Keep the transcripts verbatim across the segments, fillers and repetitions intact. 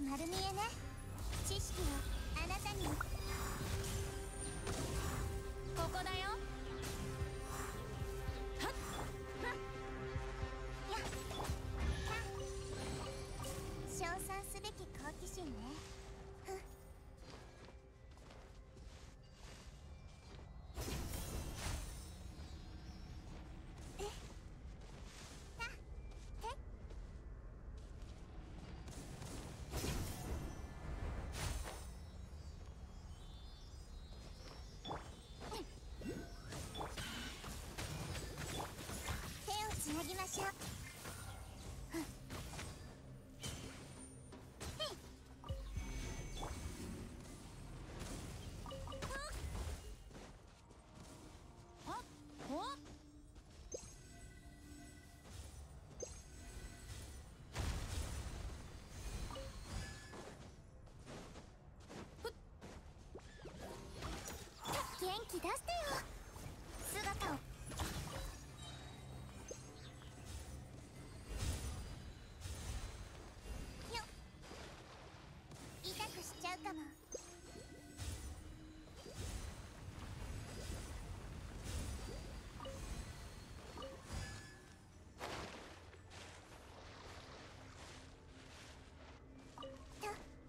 丸見えね。知識をあなたに。ここだよ。はっはっやっ称賛すべき好奇心ね。ふっえたて手をつなぎましょう。ふっ元気出してよ。姿を。よっ痛くしちゃうかも。と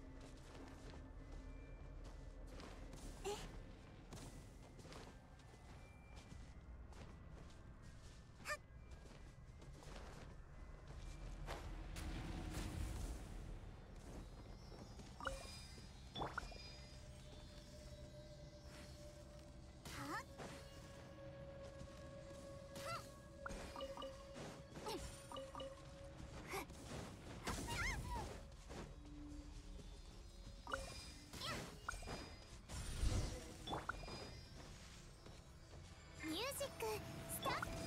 えはっミュージックスタート。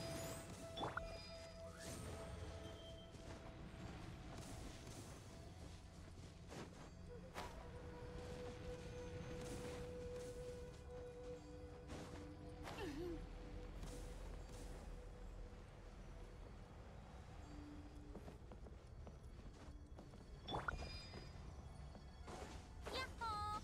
やっほー。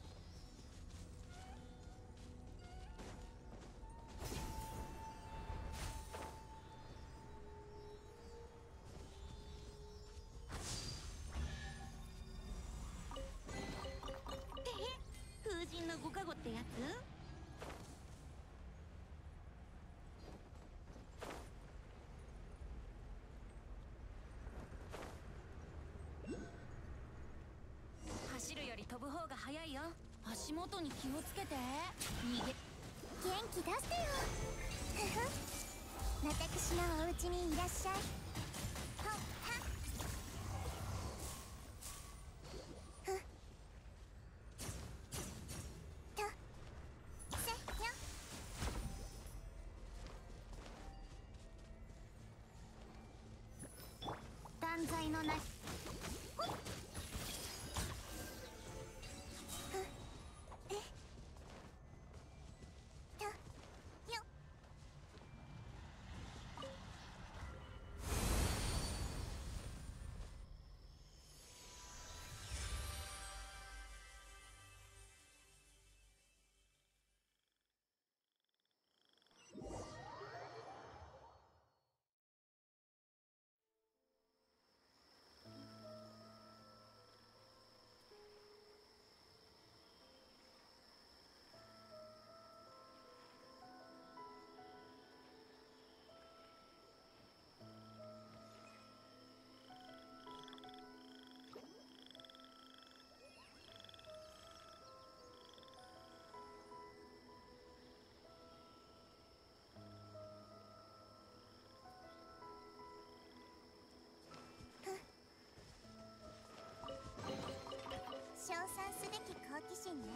風神のご加護ってやつ？走るより飛ぶ方が早いよ。足元に気をつけて。逃げ。 元気出してよ。ふふ私のお家にいらっしゃい。ほっはっふっとせよ。 断罪のなし。 えとよ称賛すべき好奇心ね。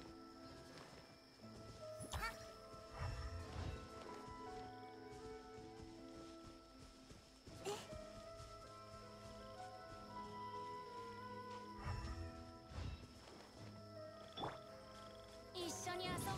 はっえ一緒に遊ぼうよ。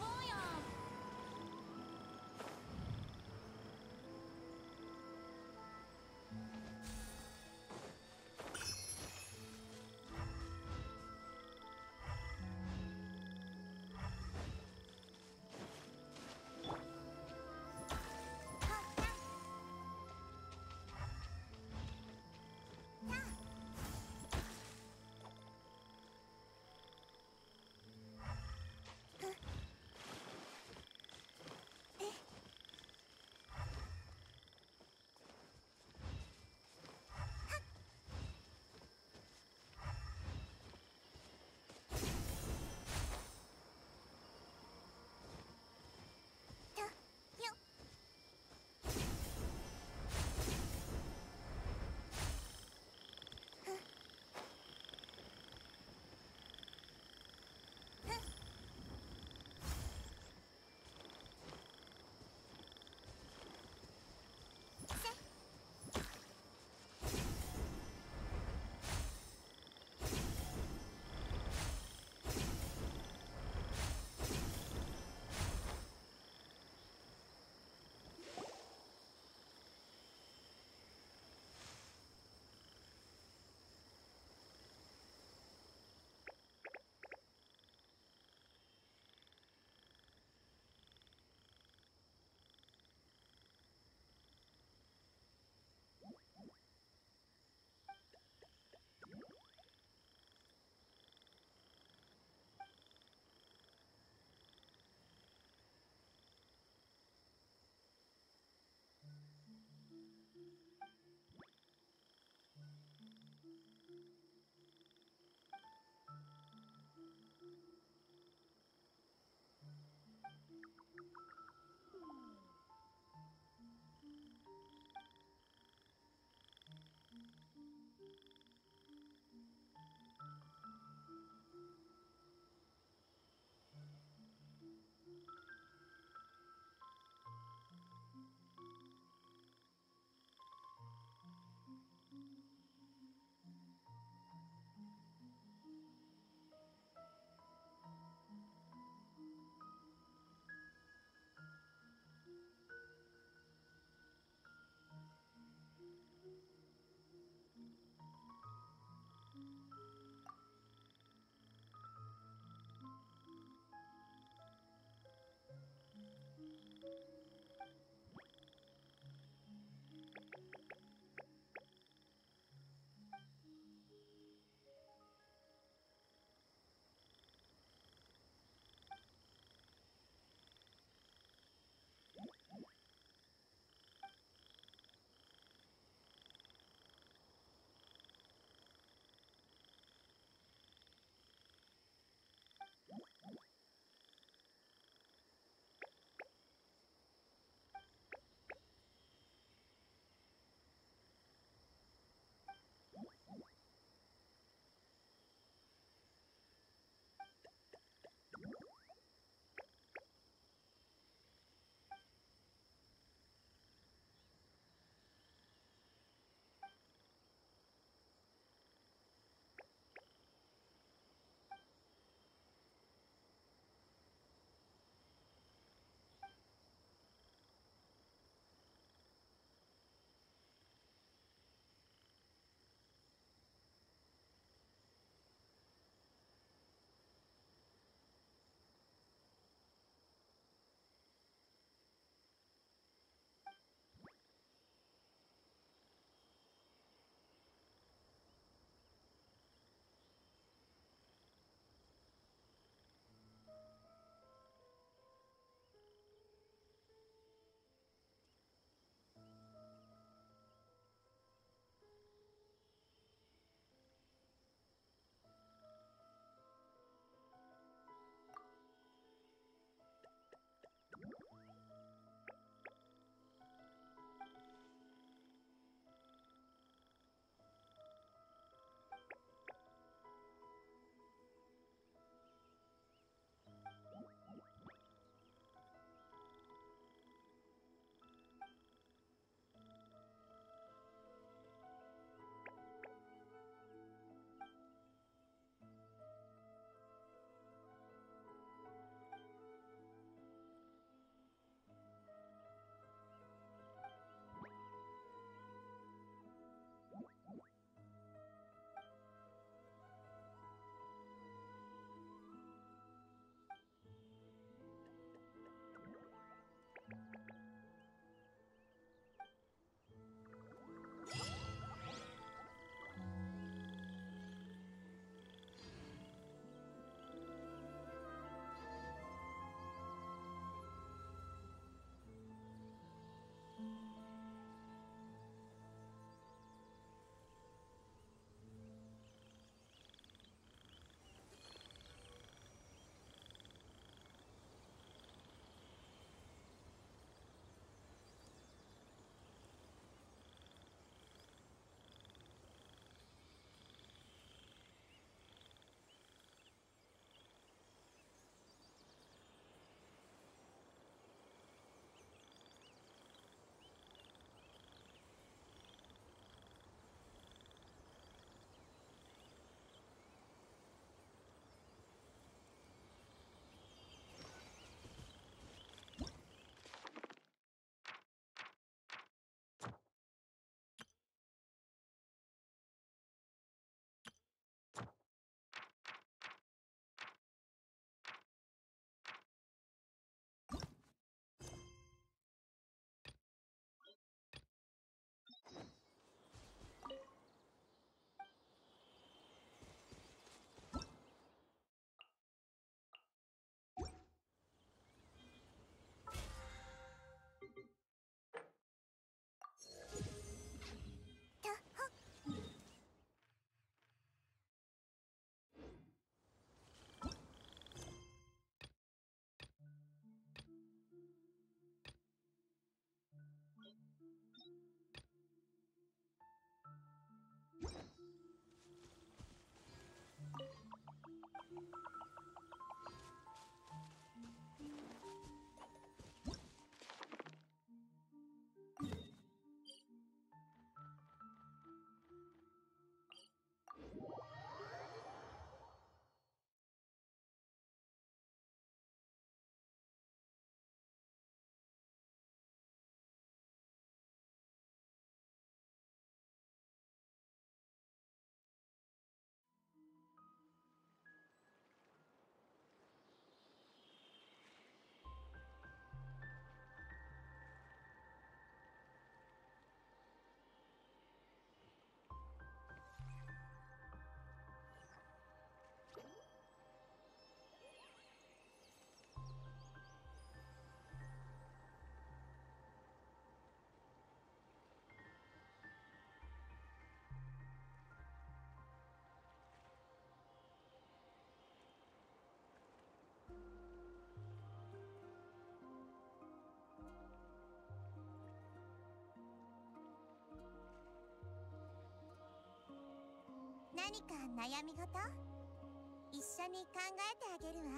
何か悩み事一緒に考えてあげるわ。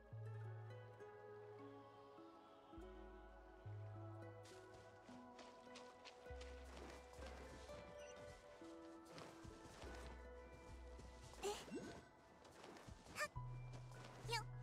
えっはっよっ。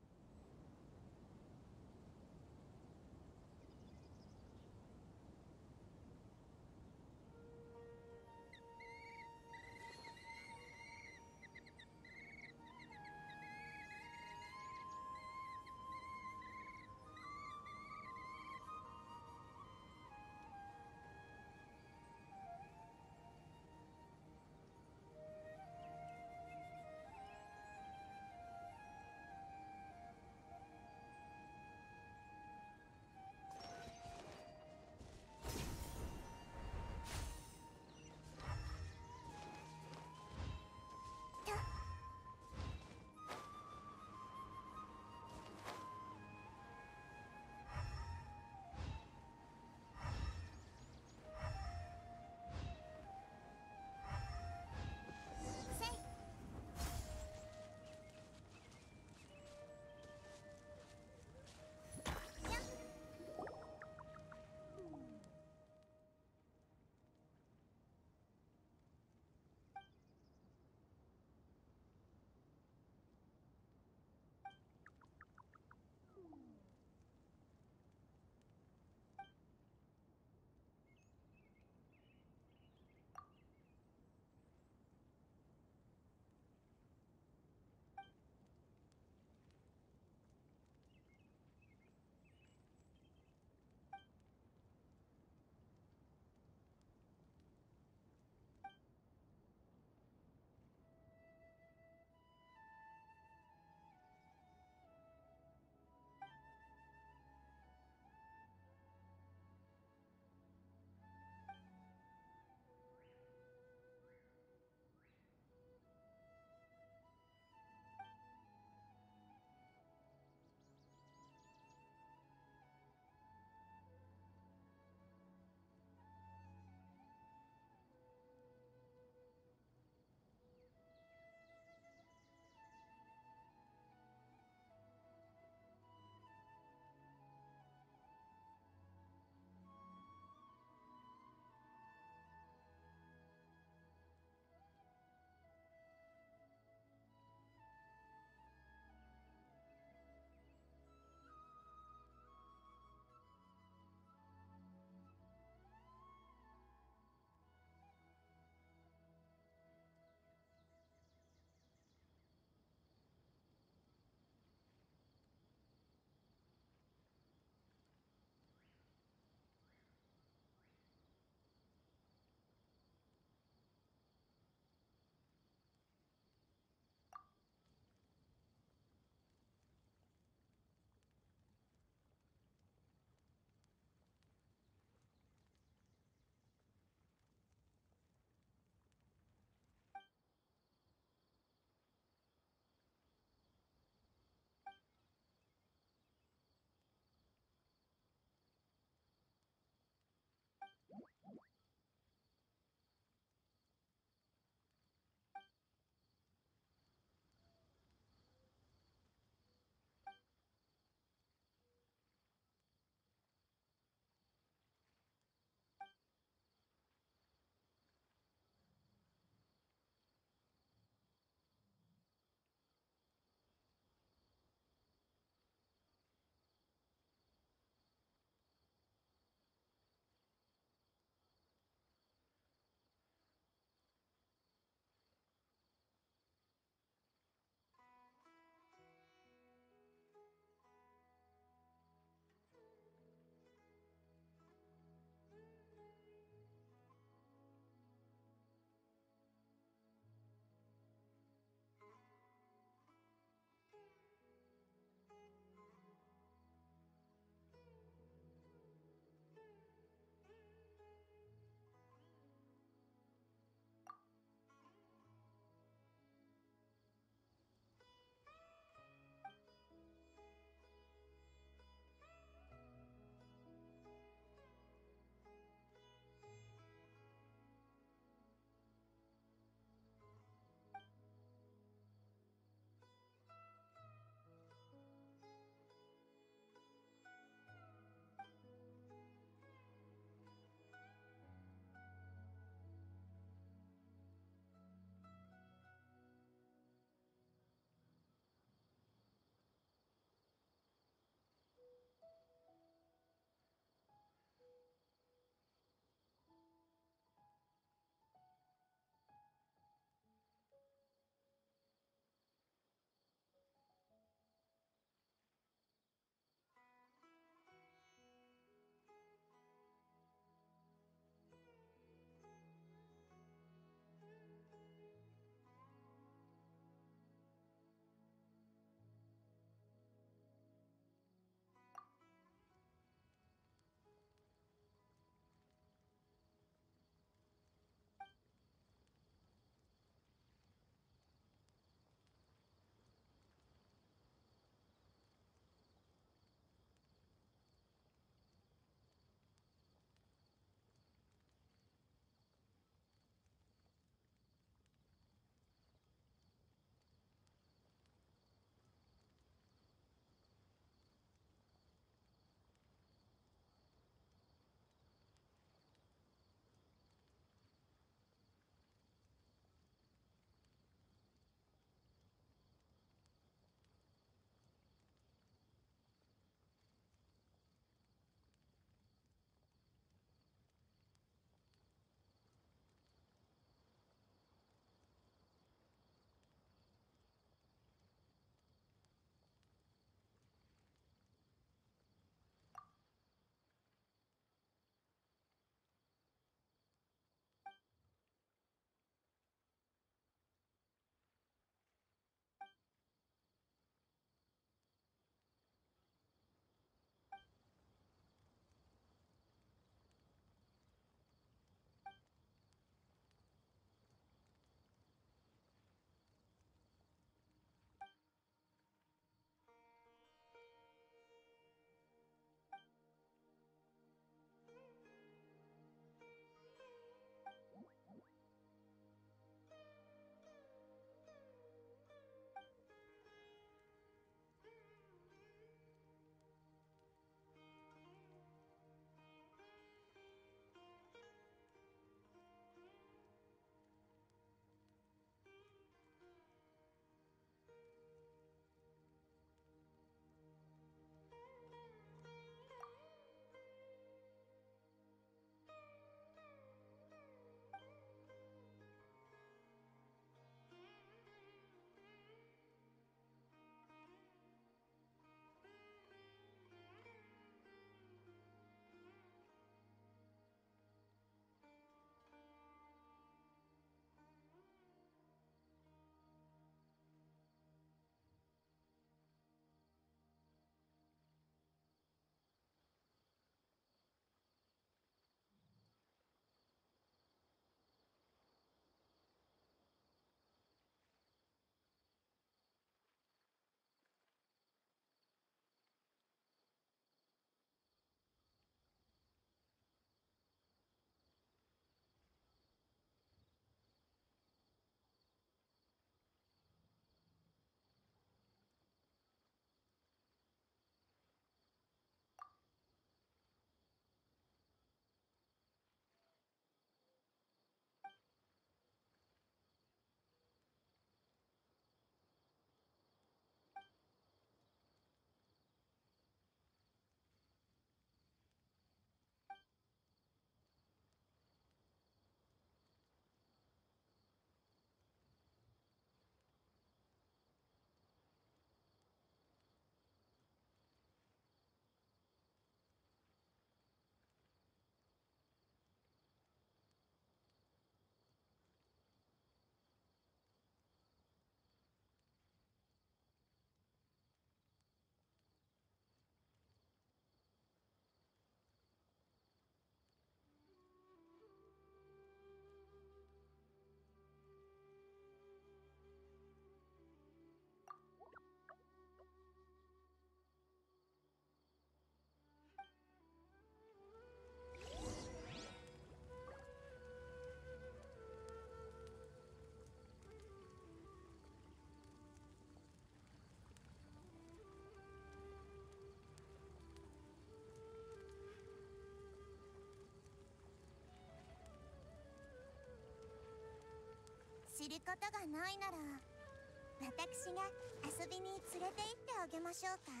知ることがないなら私が遊びに連れて行ってあげましょうか。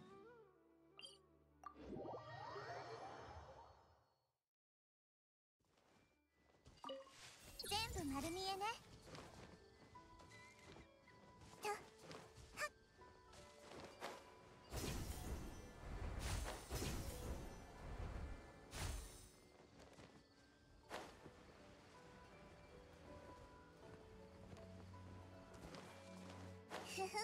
全部丸見えね。とはっふふ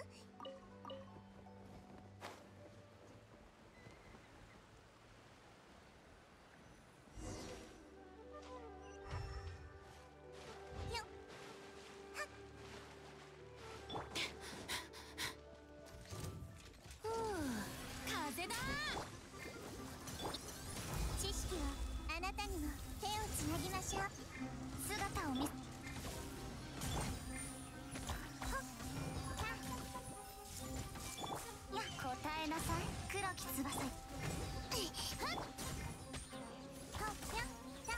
よっはっふう、風だ。 知識をあなたにも手をつなぎましょう。姿を見せや答えなさい黒き翼。はっはっやった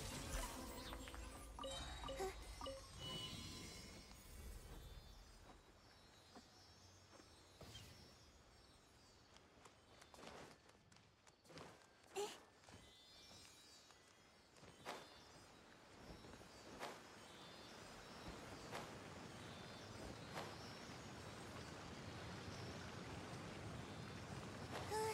ふっえっふう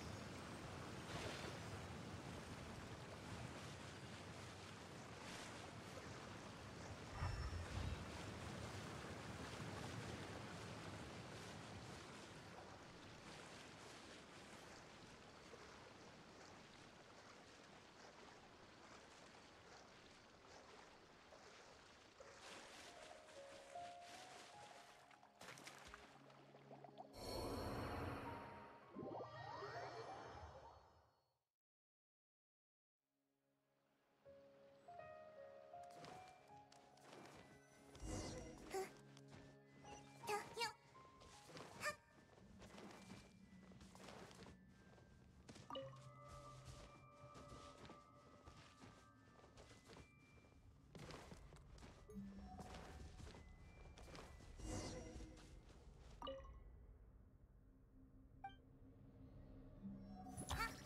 とよっはっはっ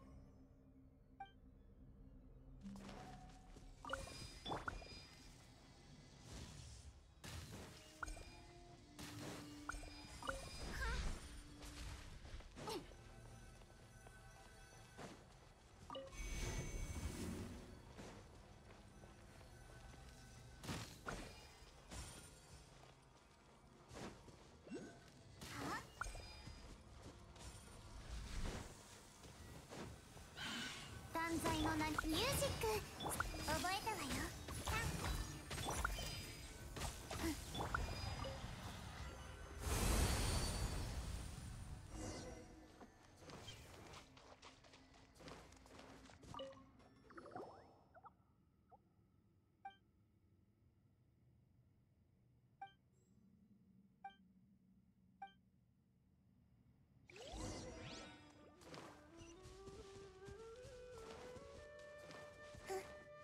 はっ断罪の名ミュージック覚えたわよ。さふ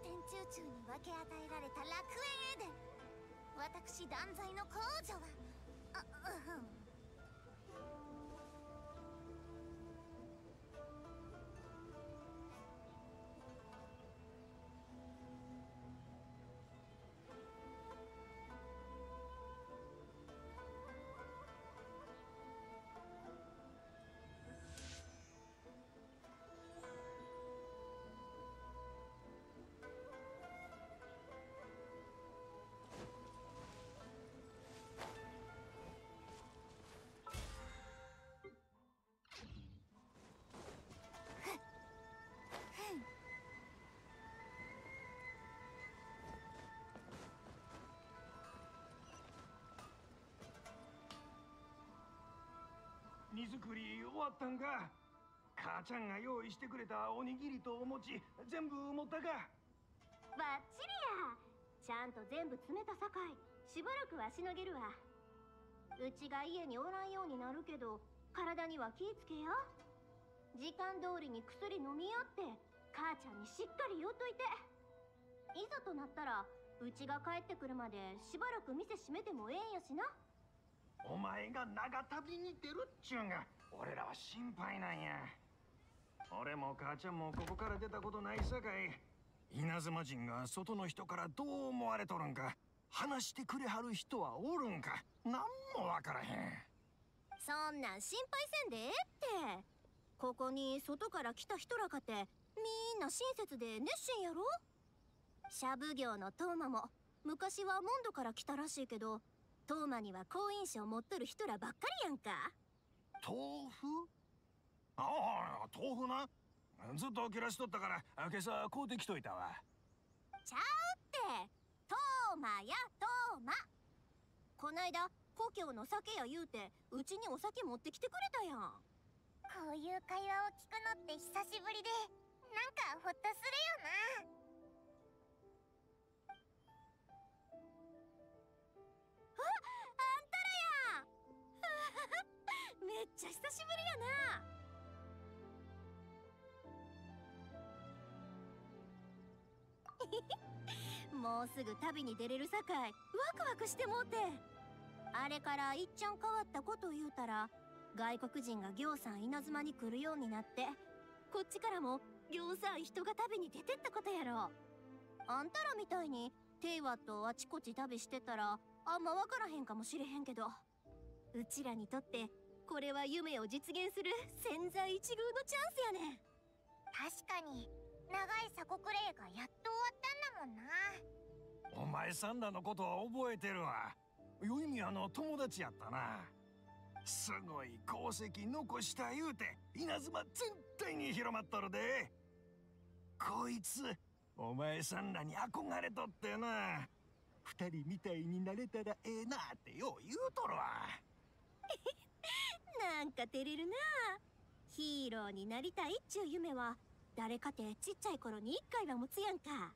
天中中に分け与えられた楽園エデン。私断罪の皇女はあうん。 荷造り終わったんか。母ちゃんが用意してくれたおにぎりとお餅全部持ったか。 バッチリや。ちゃんと全部詰めたさかいしばらくはしのげるわ。うちが家におらんようになるけど体には気ぃつけや。時間通りに薬飲みよって母ちゃんにしっかり言うといて。いざとなったらうちが帰ってくるまでしばらく店閉めてもええんやしな。 お前が長旅に出るっちゅうんが俺らは心配なんや。俺も母ちゃんもここから出たことないさかい、稲妻人が外の人からどう思われとるんか話してくれはる人はおるんかなんもわからへん。 そんなん心配せんでええって。ここに外から来た人らかてみんな親切で熱心やろ。シャブ業のトーマも昔はモンドから来たらしいけど、トーマには好印象持っとる人らばっかりやんか。 豆腐？ああ、豆腐な。ずっと切らしとったから今朝買うてきといたわ。 ちゃうってトーマやトーマ。こないだ故郷の酒や言うてうちにお酒持ってきてくれたやん。 こういう会話を聞くのって久しぶりでなんかほっとするよな。 めっちゃ久しぶりやな。もうすぐ旅に出れるさかいワクワクしてもうて。あれからいっちゃん変わったこと言うたら外国人がぎょうさん稲妻に来るようになって、こっちからもぎょうさん人が旅に出てったことやろ。あんたらみたいにテイワとあちこち旅してたらあんま分からへんかもしれへんけど、うちらにとってこれは夢を実現する千載一遇のチャンスやねん。 確かに長い鎖国令がやっと終わったんだもんな。 お前さんらのことは覚えてるわ。よいみあの友達やったな。すごい功績残した言うて稲妻全体に広まっとるで。こいつお前さんらに憧れとってな。二人みたいになれたらええなってよう言うとるわ。 なんか照れるな。ヒーローになりたいっちゅう夢は誰かてちっちゃい頃に一回は持つやんか。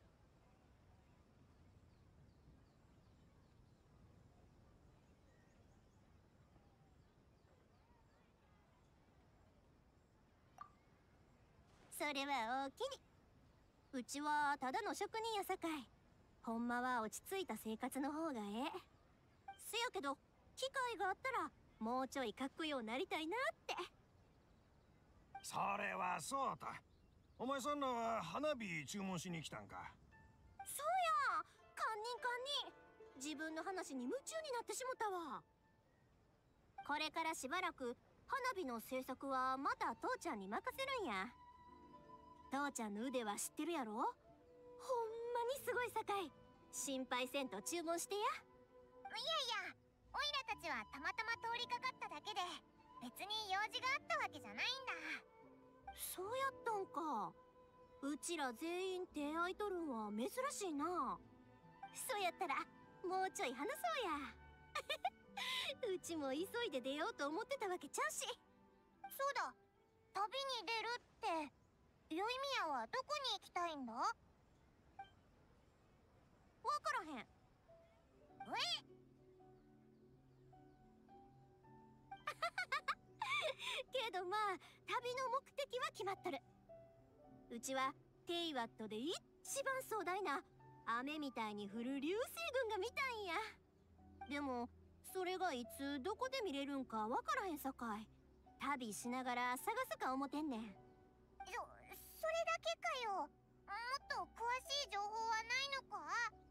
それはおおきに。うちはただの職人やさかい、ほんまは落ち着いた生活の方がええ。せやけど機会があったらもうちょいかっこようなりたいなって。 それはそうと。お前さんらは花火注文しに来たんか。 そうや、堪忍堪忍。自分の話に夢中になってしもたわ。これからしばらく花火の制作はまた父ちゃんに任せるんや。父ちゃんの腕は知ってるやろ。ほんまにすごいさかい心配せんと注文してや。 いやいや、オイラたちはたまたま通りかかっただけで別に用事があったわけじゃないんだ。 そうやったんか。うちら全員手空いとるんは珍しいな。そうやったらもうちょい話そうや。うちも急いで出ようと思ってたわけちゃうし。 そうだ、旅に出るって宵宮はどこに行きたいんだ？わからへん。えけどまあ旅の目的は決まっとる。うちはテイワットでいっ一番壮大な雨みたいに降る流星群が見たんや。でもそれがいつどこで見れるんかわからへんさかい、旅しながら探すか思てんねん。 そ、それだけかよ。もっと詳しい情報はないのか？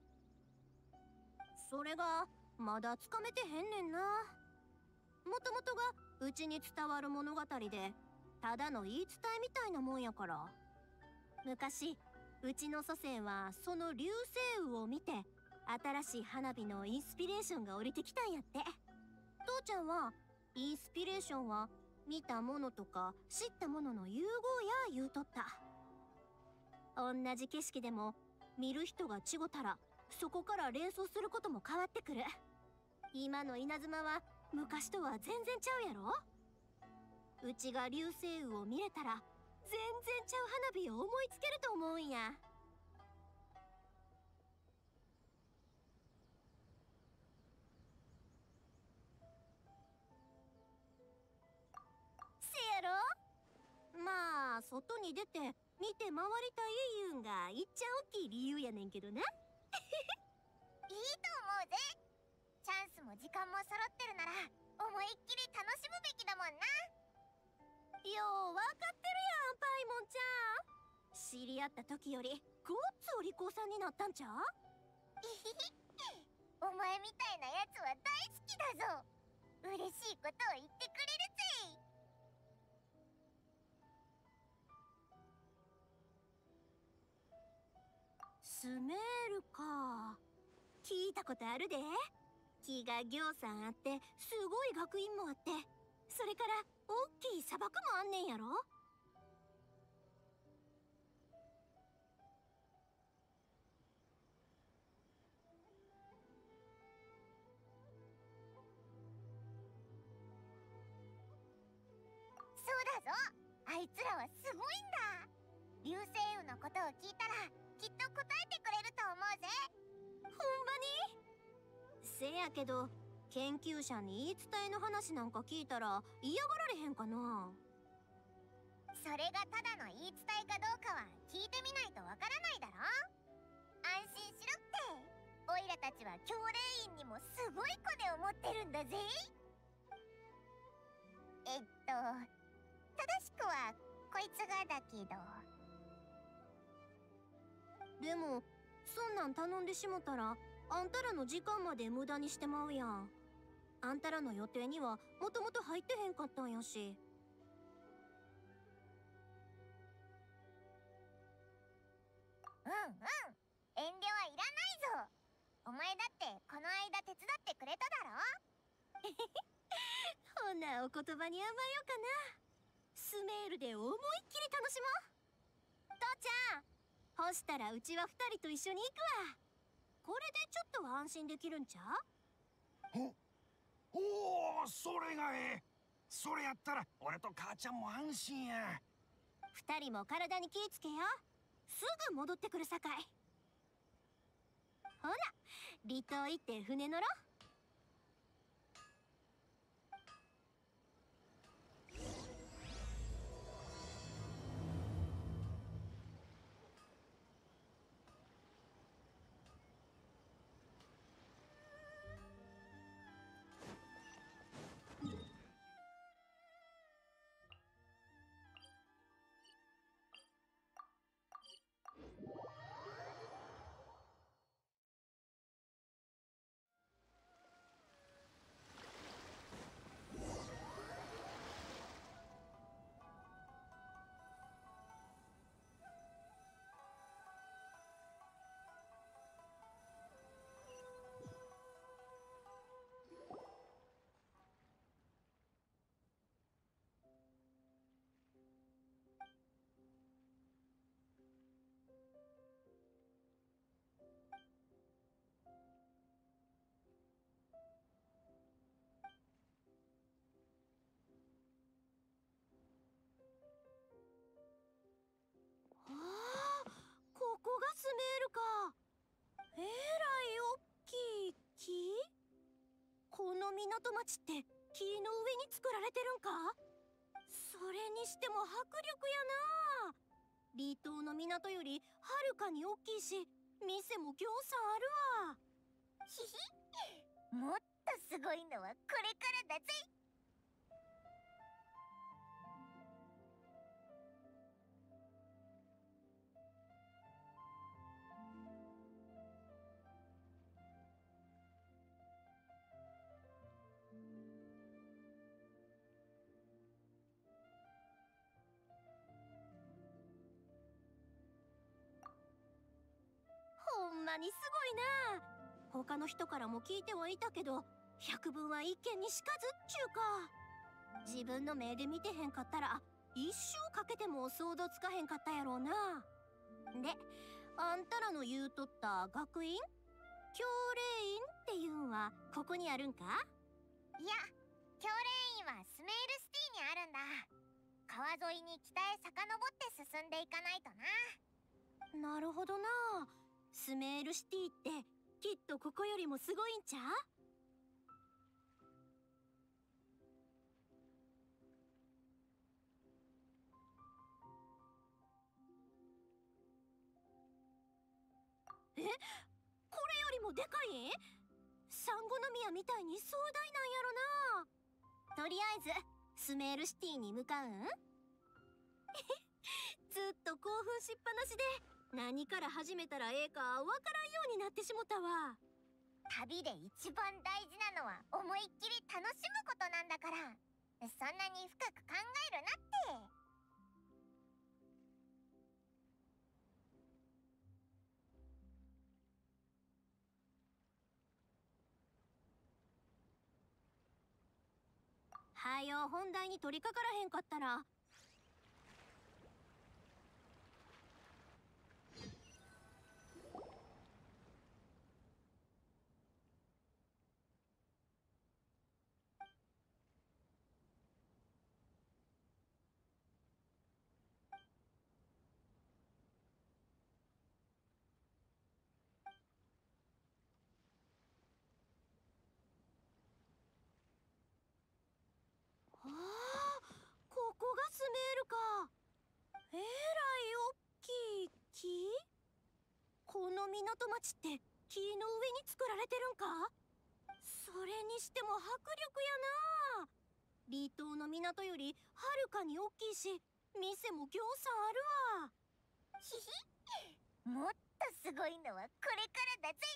それがまだつかめてへんねんな。もともとがうちに伝わる物語で、ただの言い伝えみたいなもんやから。昔うちの祖先はその流星雨を見て新しい花火のインスピレーションが降りてきたんやって。父ちゃんはインスピレーションは見たものとか知ったものの融合や言うとった。同じ景色でも見る人が違ったらそこから連想することも変わってくる。今の稲妻は昔とは全然ちゃうやろ。うちが流星雨を見れたら全然ちゃう花火を思いつけると思うんや。せやろ。まあ外に出て見て回りたいいうんがいっちゃん大きい理由やねんけどな。 いいと思うぜ。チャンスも時間も揃ってるなら思いっきり楽しむべきだもんな。 よう分かってるやんパイモンちゃん。知り合った時よりごっつお利口さんになったんちゃう？ お前みたいなやつは大好きだぞ。嬉しいことを言ってくれるぜ。 スメールか、聞いたことあるで。木がぎょうさんあってすごい学院もあって、それから大きい砂漠もあんねんやろ。 そうだぞ。あいつらはすごいんだ。流星雨のことを聞いたらきっと答えてくれると思うぜ。 ほんまに？せやけど研究者に言い伝えの話なんか聞いたら嫌がられへんかな。 それがただの言い伝えかどうかは聞いてみないとわからないだろ。安心しろって。オイラたちは教霊院にもすごいコネを持ってるんだぜ。えっと正しくはこいつがだけど。 でもそんなん頼んでしもたらあんたらの時間まで無駄にしてまうやん。あんたらの予定にはもともと入ってへんかったんやし。 うんうん、遠慮はいらないぞ。お前だってこの間手伝ってくれただろ。 ほなお言葉に甘えようかな。スメールで思いっきり楽しもう。父ちゃん、ほしたらうちは二人と一緒に行くわ。これでちょっとは安心できるんちゃう？ おお、それがええ。それやったら俺と母ちゃんも安心や。 二人も体に気ぃつけよ。すぐ戻ってくるさかい。ほら離島行って船乗ろ。スメールか。えらいおっきい木。この港町って木の上に作られてるんか。それにしても迫力やな。 離島の港よりはるかに大きいし、店もぎょうさんあるわ。 ひひ、もっとすごいのはこれからだぜ。 ほんまにすごいな。他の人からも聞いてはいたけど、百聞は一見にしかずっちゅうか。自分の目で見てへんかったら一生かけても想像つかへんかったやろうな。で、あんたらの言うとった学院教霊院っていうんはここにあるんか？ いや、教霊院はスメールシティにあるんだ。川沿いに北へ遡って進んでいかないとな。 なるほどな。スメールシティってきっとここよりもすごいんちゃう？え、これよりもでかいん？サンゴノ宮みたいに壮大なんやろな。とりあえずスメールシティに向かうんずっと興奮しっぱなしで何から始めたらええかわからんようになってしもたわ。 旅で一番大事なのは思いっきり楽しむことなんだから、そんなに深く考えるなって。 はよ本題に取り掛からへんかったら。ああ、ここがスメールか。えらいおっきい木？この港町って木の上に作られてるんか？それにしても迫力やな。離島の港よりはるかに大きいし、店もぎょうさんあるわ。 ひひ、もっとすごいのはこれからだぜ。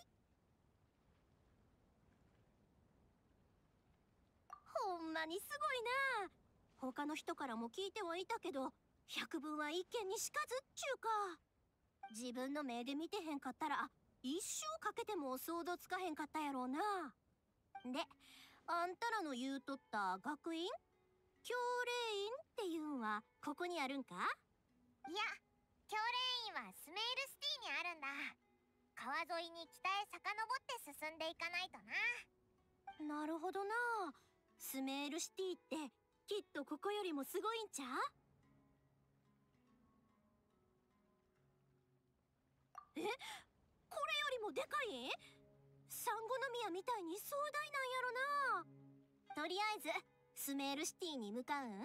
ほんまにすごいな。他の人からも聞いてはいたけど、百聞は一見にしかずっちゅうか。自分の目で見てへんかったら一生かけても想像つかへんかったやろうな。で、あんたらの言うとった学院教霊院っていうんはここにあるんか？ いや、教霊院はスメールシティにあるんだ。川沿いに北へ遡って進んでいかないとな。 なるほどな。スメールシティってきっとここよりもすごいんちゃう？え、これよりもでかいん？サンゴノ宮みたいに壮大なんやろな。とりあえずスメールシティに向かうん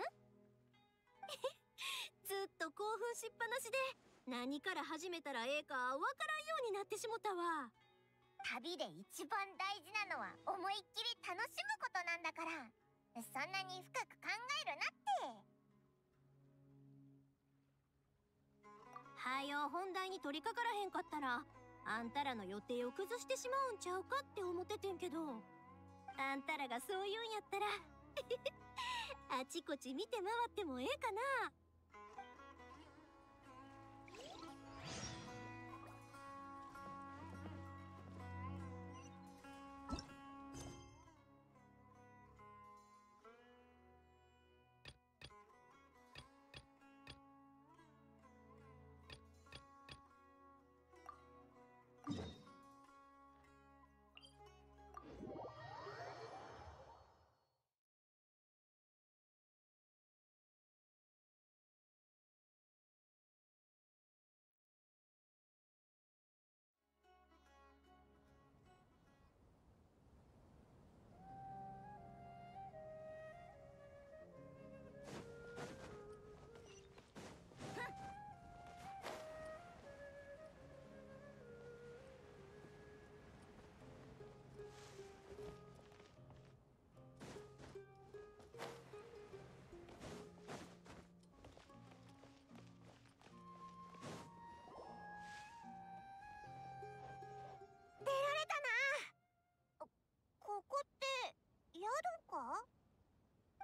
ずっと興奮しっぱなしで何から始めたらええかわからんようになってしもたわ。 旅で一番大事なのは思いっきり楽しむことなんだから、そんなに深く考えるなって。 はよ本題に取り掛からへんかったらあんたらの予定を崩してしまうんちゃうかって思っててんけど、あんたらがそう言うんやったらあちこち見て回ってもええかな。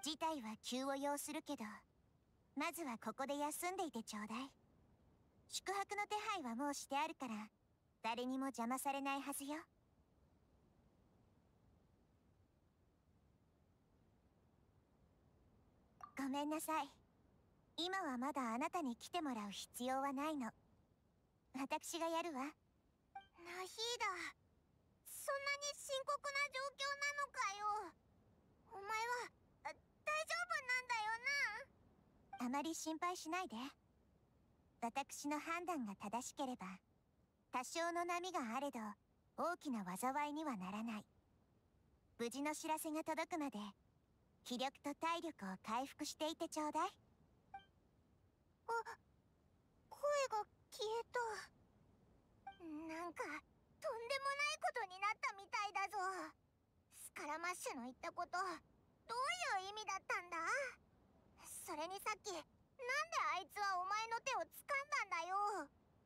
事態は急を要するけど、まずはここで休んでいてちょうだい。宿泊の手配はもうしてあるから、誰にも邪魔されないはずよ。ごめんなさい。今はまだあなたに来てもらう必要はないの。私がやるわ。ナヒーダ、そんなに深刻な状況なのかよ。お前は大丈夫なんだよな。あまり心配しないで。私の判断が正しければ、多少の波があれど大きな災いにはならない。無事の知らせが届くまで気力と体力を回復していてちょうだい。あ、声が消えた。なんかとんでもないことになったみたいだぞ。スカラマッシュの言ったこと、どういう意味だったんだ？それにさっき、なんであいつはお前の手を掴んだんだよ。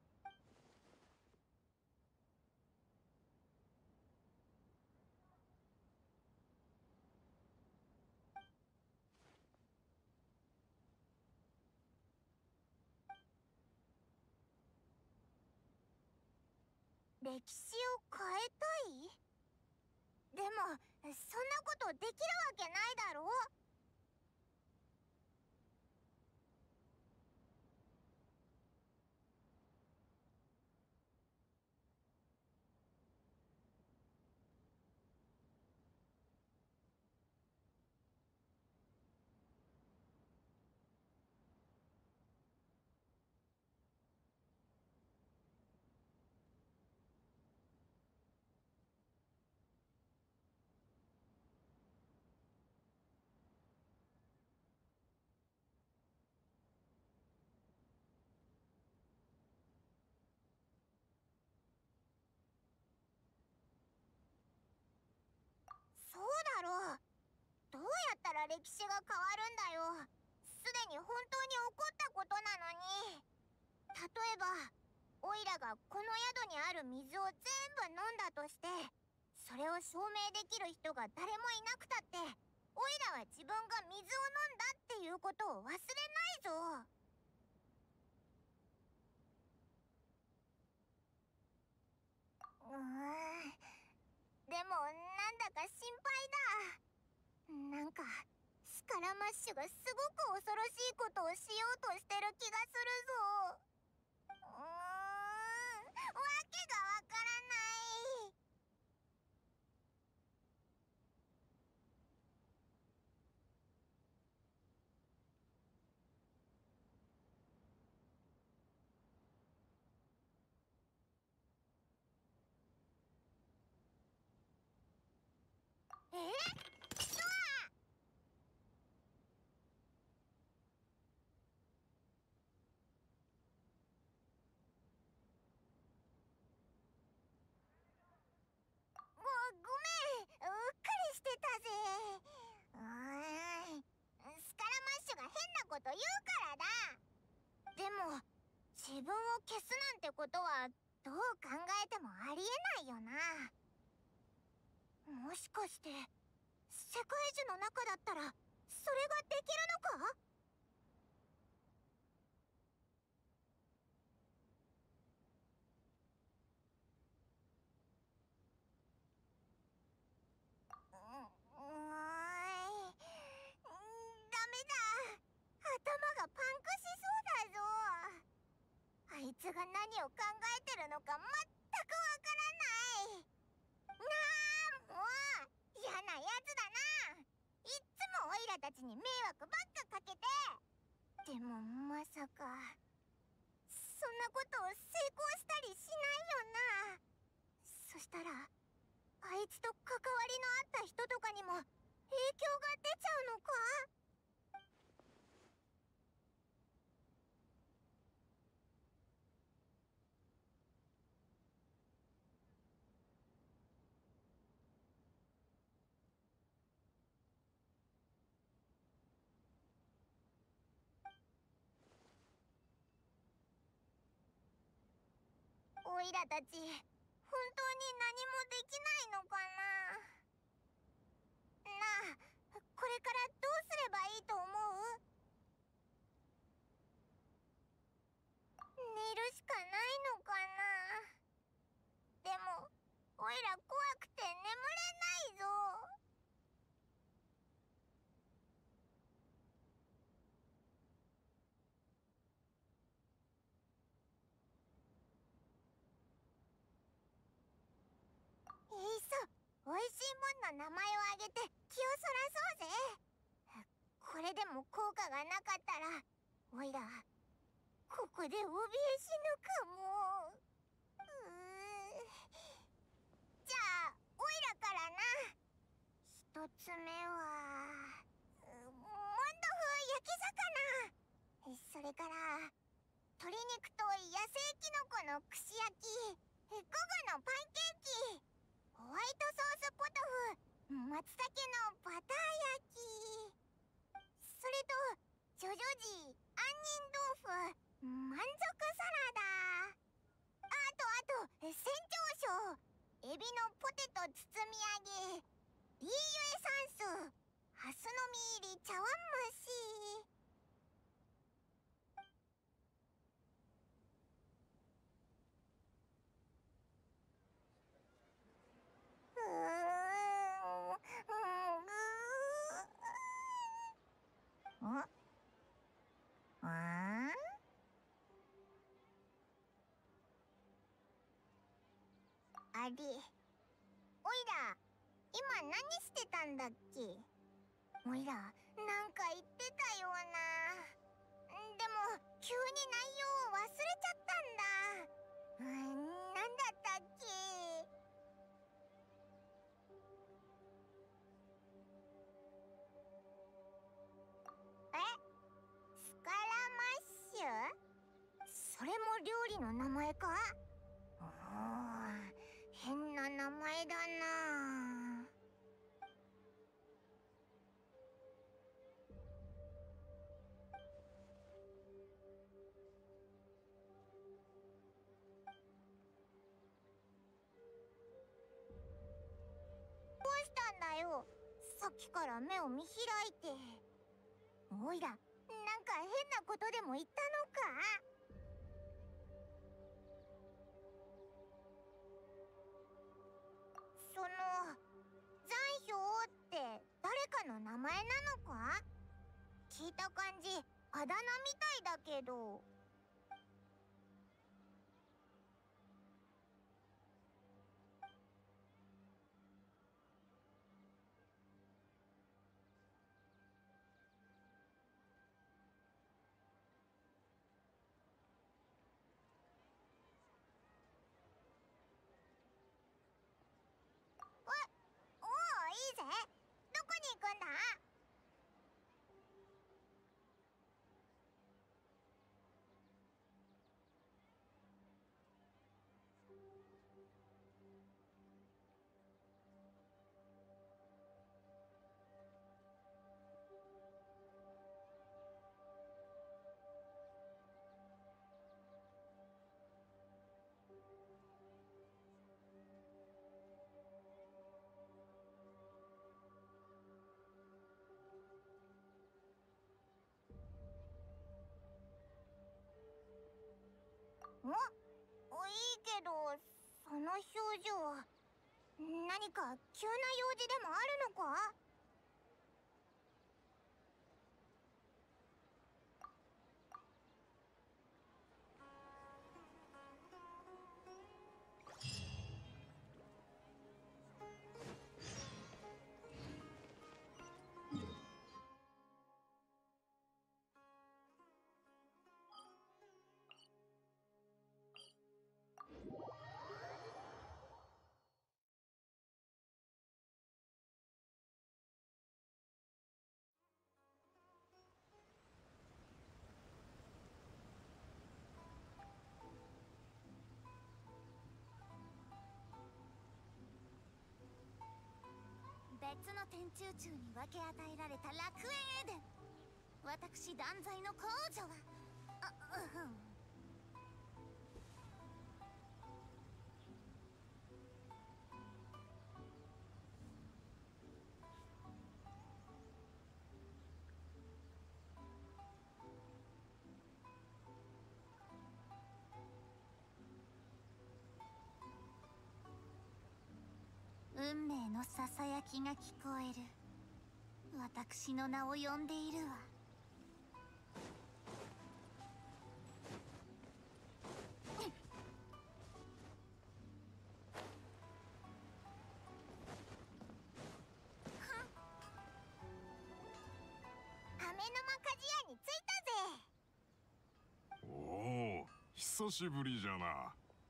歴史を変えたい？でもそんなことできるわけないだろ。そうだろう。どうやったら歴史が変わるんだよ。すでに本当に起こったことなのに。例えばオイラがこの宿にある水を全部飲んだとして、それを証明できる人が誰もいなくたって、オイラは自分が水を飲んだっていうことを忘れないぞ。うーん、でもなんだか心配だ。なんかスカラマッシュがすごく恐ろしいことをしようとしてる気がするぞ。うーん、わけがわからない。え？ご、ごめん、うっかりしてたぜ。うーん、スカラマッシュが変なこと言うからだ。でも自分を消すなんてことはどう考えてもありえないよな。もしかして世界樹の中だったらそれができるのか？う、うーん、ダメだ。頭がパンクしそうだぞ。あいつが何を考えてるのか全くわからない。なあ、もう嫌なやつだな。いっつもオイラたちに迷惑ばっかかけて。でもまさかそんなことを成功したりしないよな。そしたらあいつと関わりのあった人とかにも影響が出ちゃうのか？オイラたち本当に何もできないのかな。なあ、 これからどうすればいいと思う？寝るしかないのかな。でもおいら怖くて眠れないぞ。いっそおいしいもんの名前をあげて気をそらそうぜ。これでも効果がなかったらおいらここで怯え死ぬかも。うーじゃあおいらからな。一つ目はうモンドフ焼き魚、それから鶏肉と野生キノコの串焼き、午後のパンケーキ、ホワイトソースポトフ、松茸のバター焼き、それとジョジョジ杏仁豆腐満足サラダ、あとあと船長賞エビのポテト包み揚げ、リーユエサンスハスの実入り茶碗蒸し。うーんうんんああれ、おいら今何してたんだっけ？おいらなんか言ってたような。でも急に内容を忘れちゃったんだ。うーん、なんだったっけ？え？スカラマッシュ？それも料理の名前か？おー、変な名前だな。どうしたんだよ、さっきから目を見開いて。おいらなんか変なことでも言ったのか？その残氷って誰かの名前なのか？聞いた感じあだ名みたいだけど。おおう、いいぜ。どこに行くんだ？お、おいいけど、その表情何か急な用事でもあるのか？別の天中宙に分け与えられた楽園エデン、私断罪の公女はあううん運命のささやきが聞こえる。私の名を呼んでいるわ。飴の間鍛冶屋に着いたぜ。 おお、久しぶりじゃな。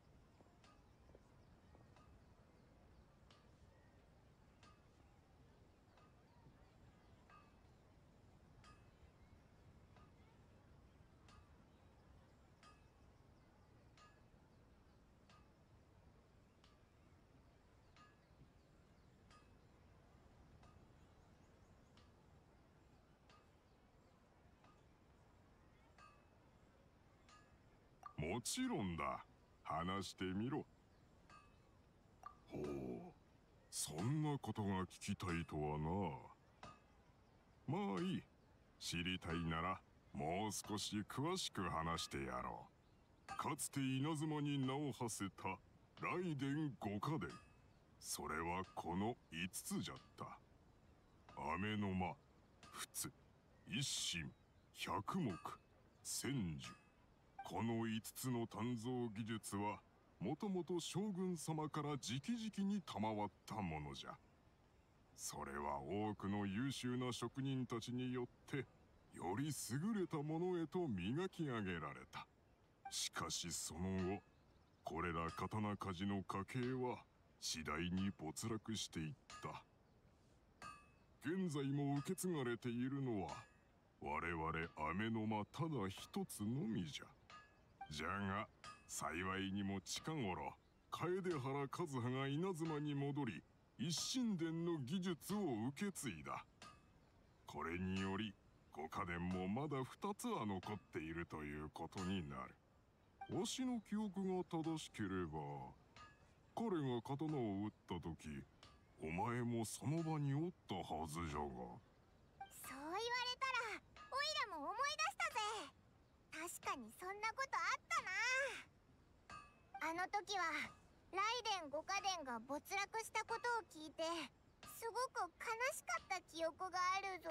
もちろんだ。話してみろ。ほう、そんなことが聞きたいとはな。まあいい。知りたいならもう少し詳しく話してやろう。かつて稲妻に名を馳せた雷電五家伝。それはこのいつつじゃった。飴の間、仏、一心、百目、千手。このいつつの鍛造技術はもともと将軍様から直々に賜ったものじゃ。それは多くの優秀な職人たちによってより優れたものへと磨き上げられた。しかしその後、これら刀鍛冶の家系は次第に没落していった。現在も受け継がれているのは我々飴の間ただ一つのみじゃ。じゃが幸いにも近頃楓原和葉が稲妻に戻り一神殿の技術を受け継いだ。これにより五家伝もまだ二つは残っているということになる。わしの記憶が正しければ彼が刀を打った時お前もその場におったはずじゃが。 そう言われたらオイラも思い出したぜ。確かにそんなことあったな。あの時は雷電五家伝が没落したことを聞いてすごく悲しかった記憶があるぞ。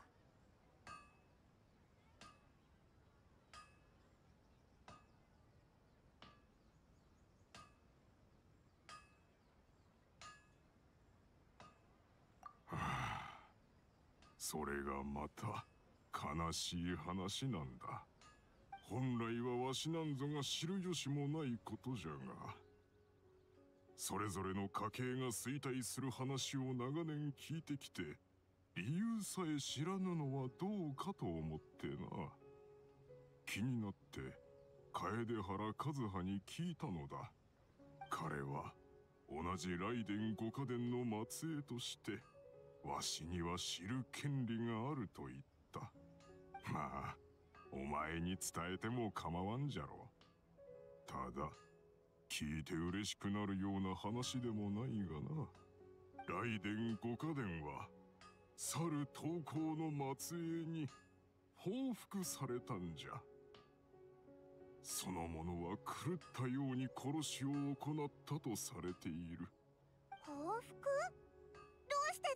それがまた悲しい話なんだ。本来はわしなんぞが知る由もないことじゃが、それぞれの家系が衰退する話を長年聞いてきて理由さえ知らぬのはどうかと思ってな。気になって楓原和葉に聞いたのだ。彼は同じ雷電五家伝の末裔としてわしには知る権利があると言った。まあお前に伝えても構わんじゃろう。ただ聞いて嬉しくなるような話でもないがな。雷電五家伝は去る刀工の末裔に報復されたんじゃ。その者は狂ったように殺しを行ったとされている。 報復？どうして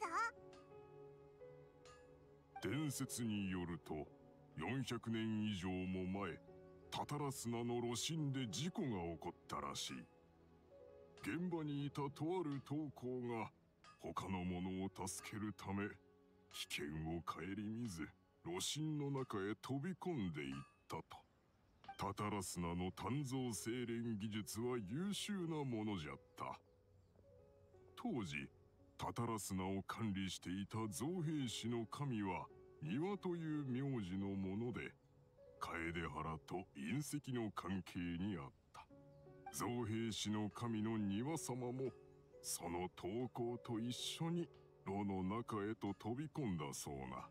だ？ 伝説によるとよんひゃくねん以上も前、タタラ砂の炉心で事故が起こったらしい。現場にいたとある刀工が他の者を助けるため危険を顧みず炉心の中へ飛び込んでいったと。タタラ砂の鍛造精錬技術は優秀なものじゃった。当時タタラ砂を管理していた造兵士の神は庭という名字のもので、楓原と隕石の関係にあった。造兵士の神の庭様もその刀工と一緒に炉の中へと飛び込んだそうな。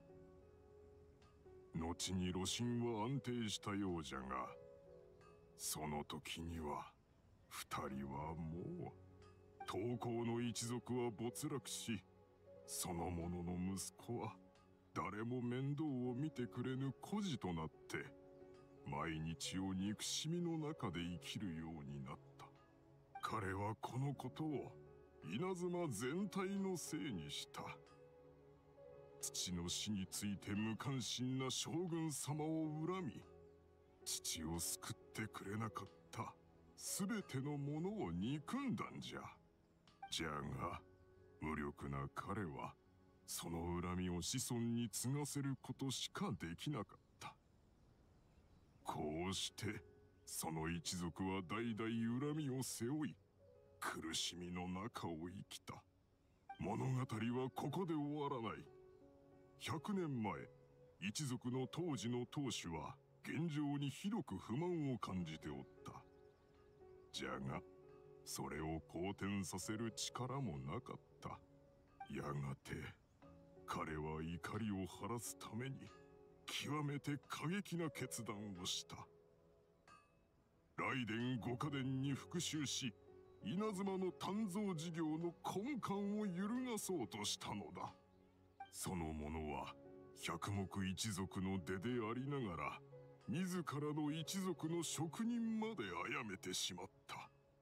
後に炉心は安定したようじゃが、その時には二人はもう刀工の一族は没落し、その者の息子は誰も面倒を見てくれぬ孤児となって毎日を憎しみの中で生きるようになった。彼はこのことを稲妻全体のせいにした。父の死について無関心な将軍様を恨み、父を救ってくれなかったすべてのものを憎んだんじゃ。じゃが無力な彼はその恨みを子孫に継がせることしかできなかった。こうしてその一族は代々恨みを背負い、苦しみの中を生きた。物語はここで終わらない。ひゃくねんまえ、一族の当時の当主は現状にひどく不満を感じておった。じゃがそれを好転させる力もなかった。やがて彼は怒りを晴らすために極めて過激な決断をした。雷電五家伝に復讐し、稲妻の鍛造事業の根幹を揺るがそうとしたのだ。その者は百目一族の出でありながら、自らの一族の職人まで殺めてしまった。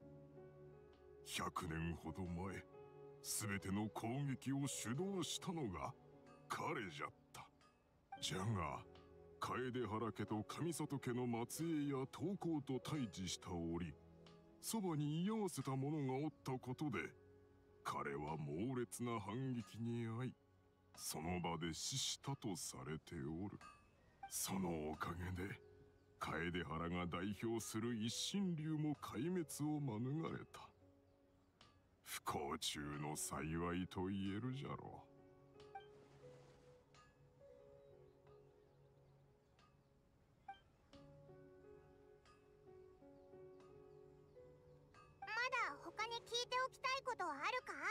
百年ほど前、すべての攻撃を主導したのが彼じゃった。じゃが楓原家と上里家の末裔や刀工と対峙した折、そばに居合わせた者がおったことで、彼は猛烈な反撃に遭い、その場で死したとされておる。そのおかげで楓原が代表する一神竜も壊滅を免れた。不幸中の幸いと言えるじゃろう。 他に聞いておきたいことはあるか？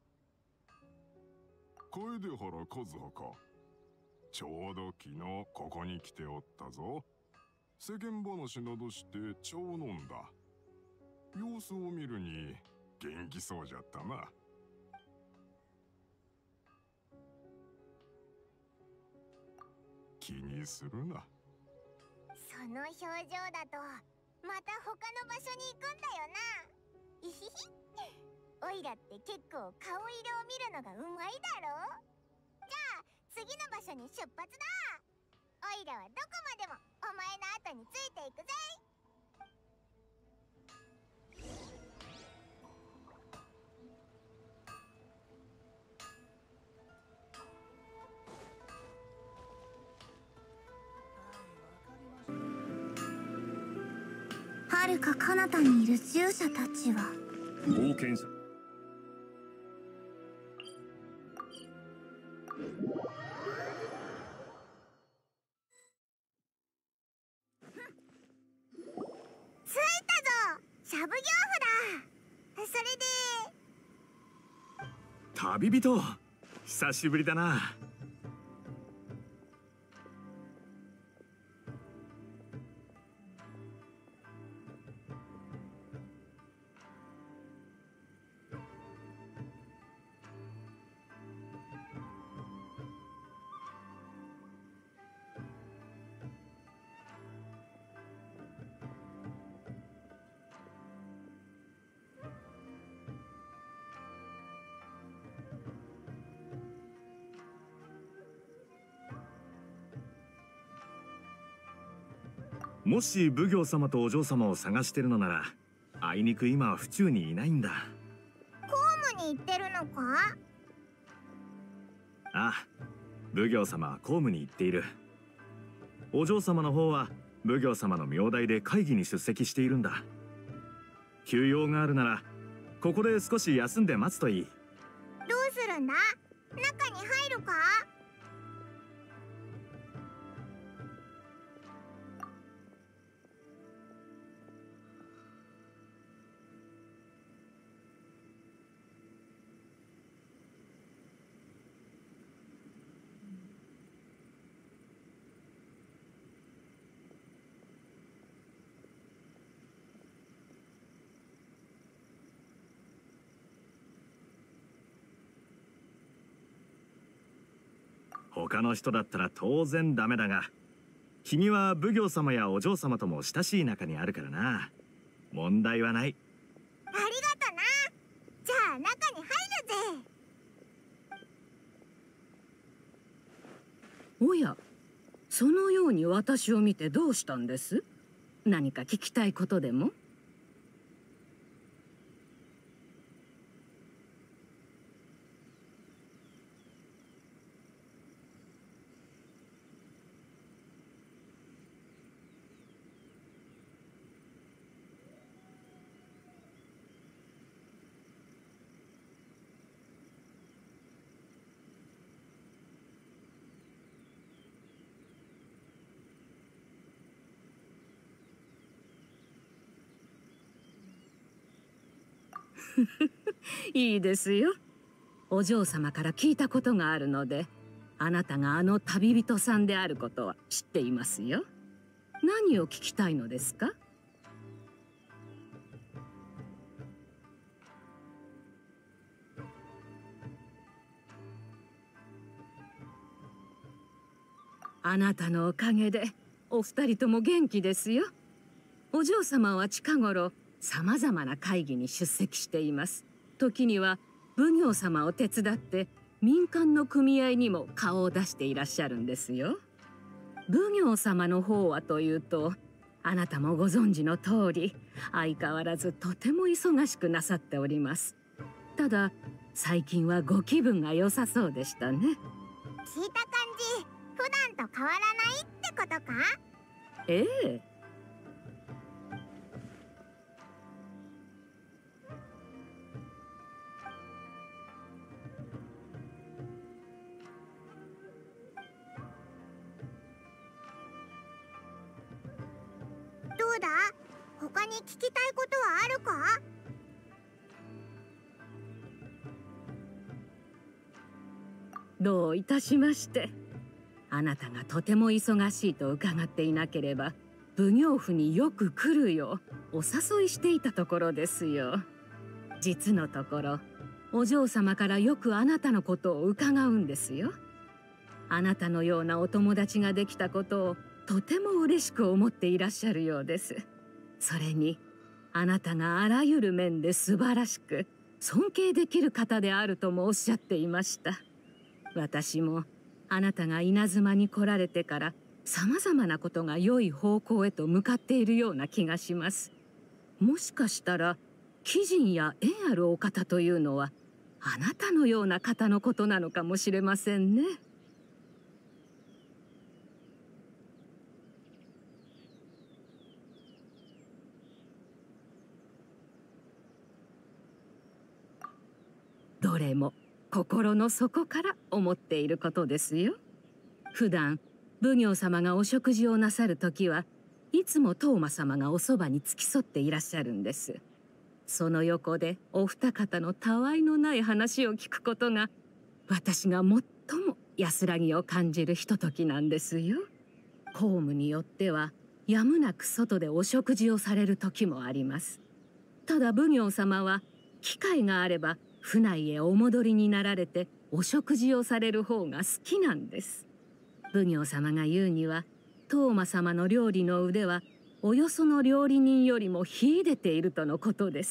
楓原和葉か。ちょうど昨日ここに来ておったぞ。世間話などして茶を飲んだ。様子を見るに元気そうじゃったな。気にするな。 その表情だとまた他の場所に行くんだよな。いひひ、オイラって結構顔色を見るのがうまいだろ。じゃあ次の場所に出発だ。オイラはどこまでもお前の後についていくぜ。 遥か彼方にいる従者たちは冒険者。 着いたぞ、しゃぶ行夫だ。それで旅人、久しぶりだな。もし奉行様とお嬢様を探してるのなら、あいにく今は府中にいないんだ。 公務に行ってるのか？ ああ、奉行様は公務に行っている。お嬢様の方は奉行様の名代で会議に出席しているんだ。休養があるならここで少し休んで待つといい。 どうするんだ？中に入るか？ 他の人だったら当然ダメだが、君は奉行様やお嬢様とも親しい仲にあるからな。問題はない。 ありがとな。じゃあ中に入おや、そのように私を見てどうしたんです？何か聞きたいことでも？いいですよ。お嬢様から聞いたことがあるので、あなたがあの旅人さんであることは知っていますよ。何を聞きたいのですか？あなたのおかげでお二人とも元気ですよ。お嬢様は近頃さまざまな会議に出席しています。時には奉行様を手伝って民間の組合にも顔を出していらっしゃるんですよ。奉行様の方はというと、あなたもご存知の通り相変わらずとても忙しくなさっております。ただ最近はご気分が良さそうでしたね。 聞いた感じ、普段と変わらないってことか？ ええ。 どうだ？他に聞きたいことはあるか？ どういたしまして。あなたがとても忙しいと伺っていなければ、奉行府によく来るようお誘いしていたところですよ。実のところ、お嬢様からよくあなたのことを伺うんですよ。あなたのようなお友達ができたことをとても嬉しく思っていらっしゃるようです。それに、あなたがあらゆる面で素晴らしく尊敬できる方であるともおっしゃっていました。私もあなたが稲妻に来られてからさまざまなことが良い方向へと向かっているような気がします。もしかしたら貴人や縁あるお方というのはあなたのような方のことなのかもしれませんね。どれも心の底から思っていることですよ。普段奉行様がお食事をなさるときはいつも當麻様がおそばに付き添っていらっしゃるんです。その横でお二方のたわいのない話を聞くことが私が最も安らぎを感じるひとときなんですよ。公務によってはやむなく外でお食事をされる時もあります。ただ奉行様は機会があれば府内へお戻りになられてお食事をされる方が好きなんです。奉行様が言うには、當麻様の料理の腕はおよその料理人よりも秀でているとのことです。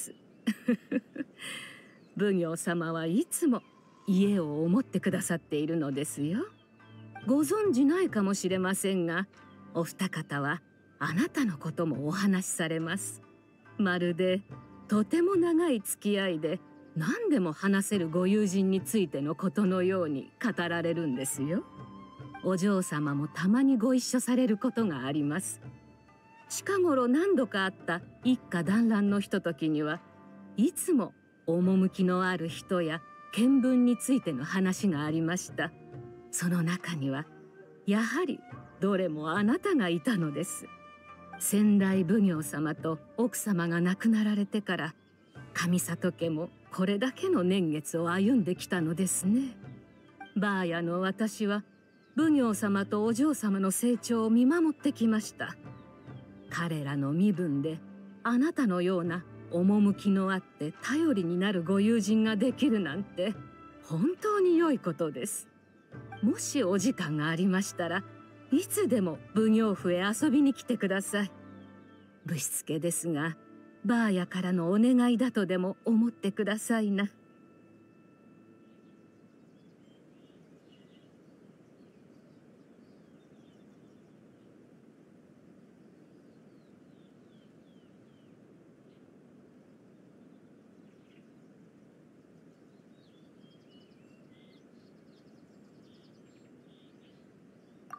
奉行様はいつも家を思ってくださっているのですよ。ご存じないかもしれませんが、お二方はあなたのこともお話しされます。まるでとても長い付き合いで何でも話せるご友人についてのことのように語られるんですよ。お嬢様もたまにご一緒されることがあります。近頃何度かあった一家団らんのひとときにはいつも趣のある人や見聞についての話がありました。その中にはやはりどれもあなたがいたのです。先代奉行様と奥様が亡くなられてから上里家もこれだけの年月を歩んできたのですね。ばあやの私は奉行様とお嬢様の成長を見守ってきました。彼らの身分であなたのような趣のあって頼りになるご友人ができるなんて本当に良いことです。もしお時間がありましたらいつでも奉行府へ遊びに来てください。ぶしつけですが、ばあやからのお願いだとでも思ってくださいな。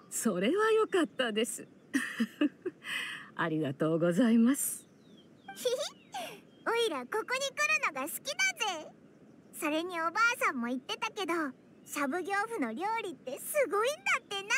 それは良かったです。ありがとうございます。 ひひ、おいらここに来るのが好きだぜ。それにおばあさんも言ってたけど、しゃぶ業夫の料理ってすごいんだってな。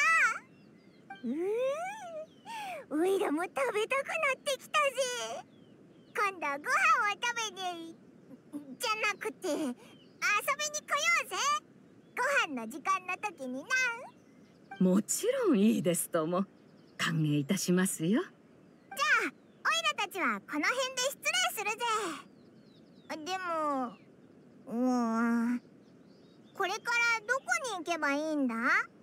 うーん、おいらも食べたくなってきたぜ。今度ご飯を食べにじゃなくて遊びに来ようぜ。ご飯の時間の時にな。 もちろんいいですとも。歓迎いたしますよ。 じゃあおいらたちはこの辺で失礼するぜ。でもうーん、これからどこに行けばいいんだ？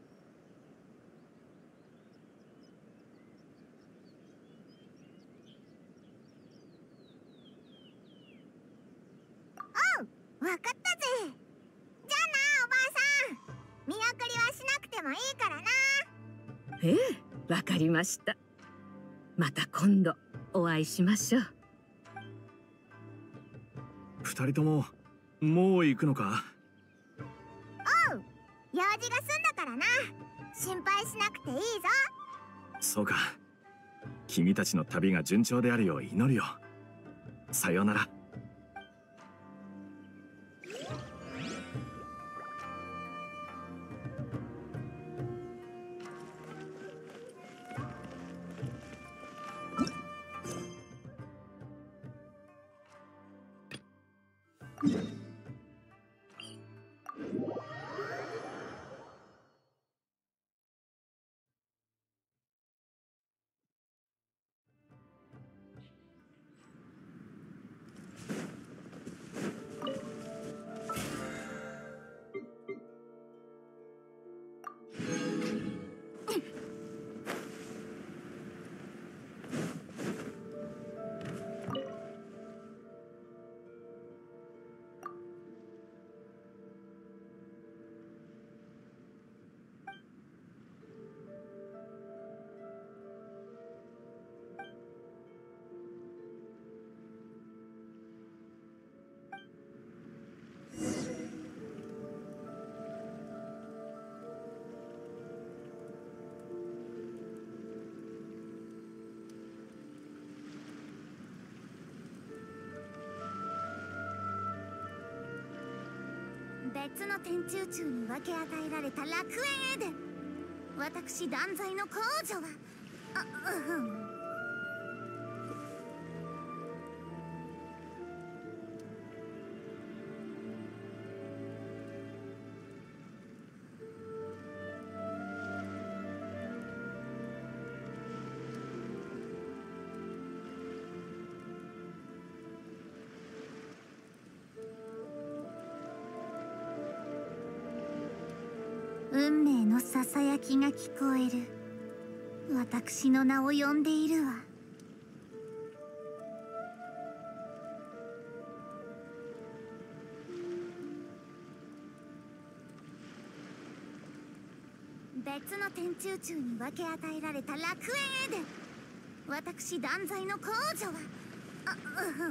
おう、わかったぜ。じゃあな、おばあさん。見送りはしなくてもいいからな。 ええ、わかりました。また今度お会いしましょう。 二人とももう行くのか？ おう、用事が済んだからな。心配しなくていいぞ。 そうか。君たちの旅が順調であるよう祈るよ。さようなら。 別の天中宙に分け与えられた楽園エデン。私断罪の皇女はあ、うん、運命のささやきが聞こえる。私の名を呼んでいるわ。別の天中宙に分け与えられた楽園エデン。私断罪の皇女はあ、うん、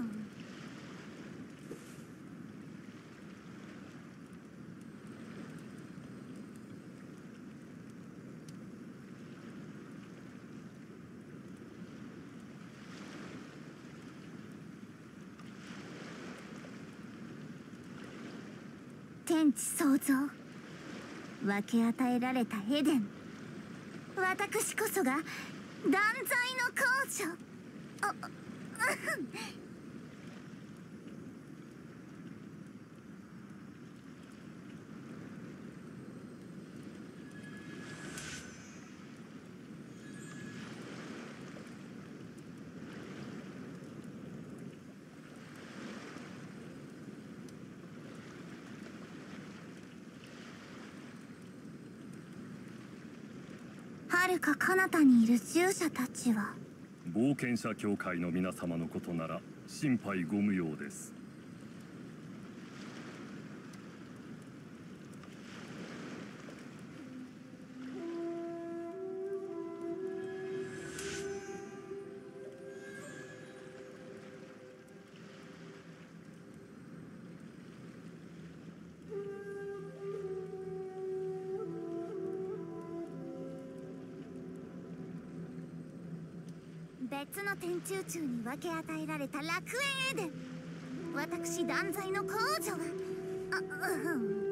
天地創造、分け与えられたエデン。私こそが断罪の皇女。あ、うん、遥か彼方にいる従者たちは。 冒険者協会の皆様のことなら心配ご無用です。 別の天中宙に分け与えられた楽園エデン。私断罪の公女はあうん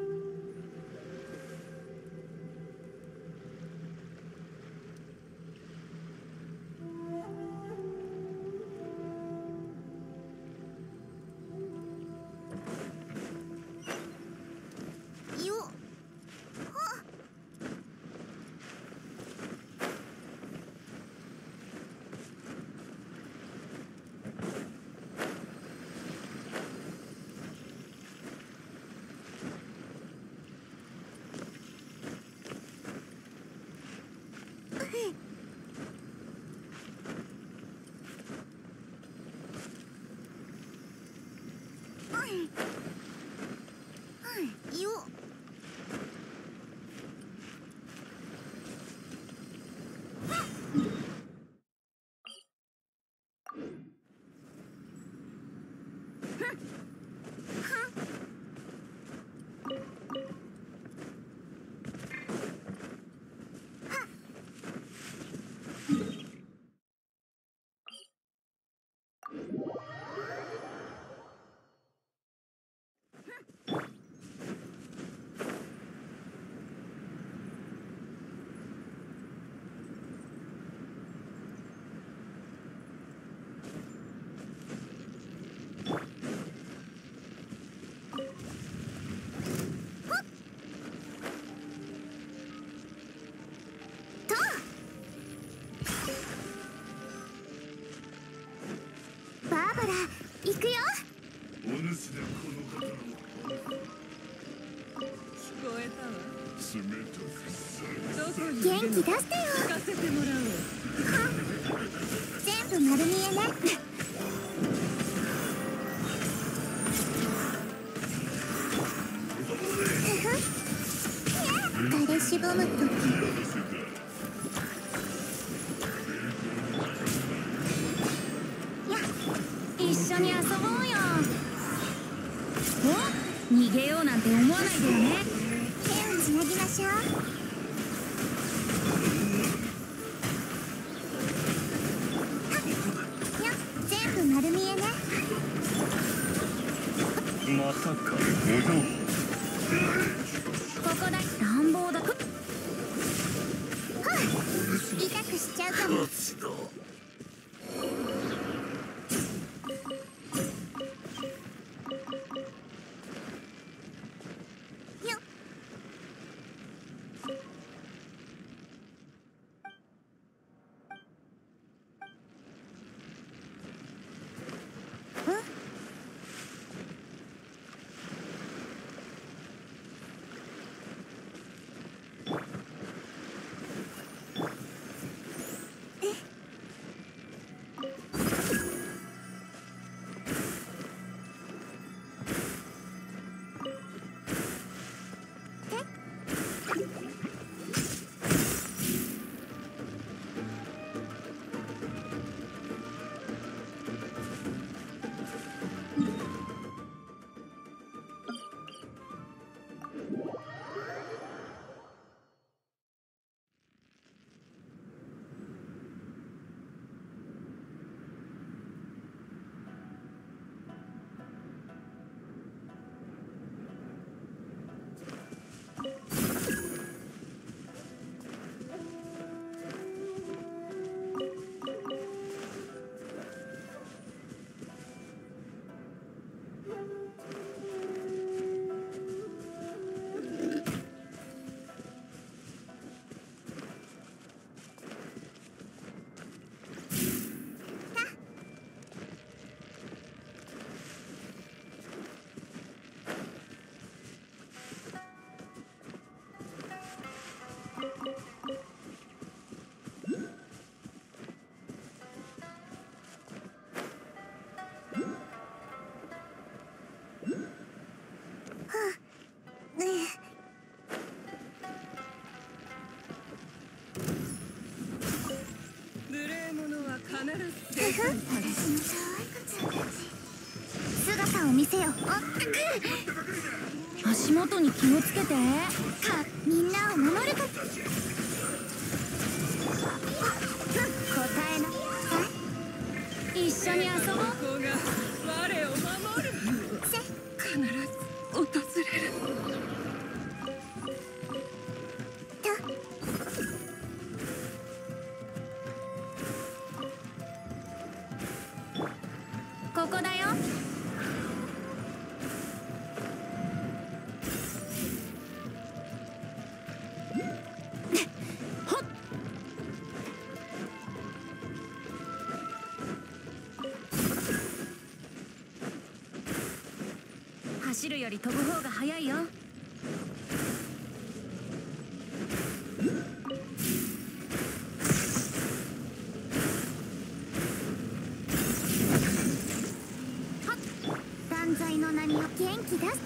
行くよ。 お主でこの方の聞こえたわ。冷たくさどこに元気出してよ。 聞かせてもらおう。 全部丸見えね。誰しぼむとき一緒に遊ぼうよ。お、逃げようなんて思わないでよね。 手をつなぎましょう。よ、全部丸見えね。 まさかお嬢ここだ。乱暴だ。 はあ、痛くしちゃうかも。姿を見せよ。 足元に気をつけて。 かみんなを守るか。答えなさい。 一緒に遊ぼう。 子が我を守る。必ず訪れる。 ここだよ。走るより飛ぶ方が早いよ。 断罪の波を元気出してよ。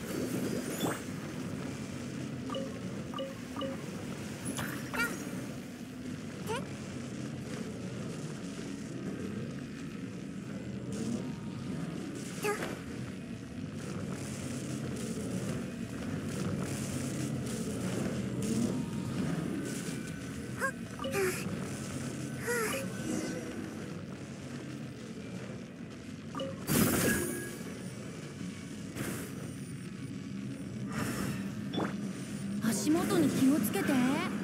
足元に気をつけて。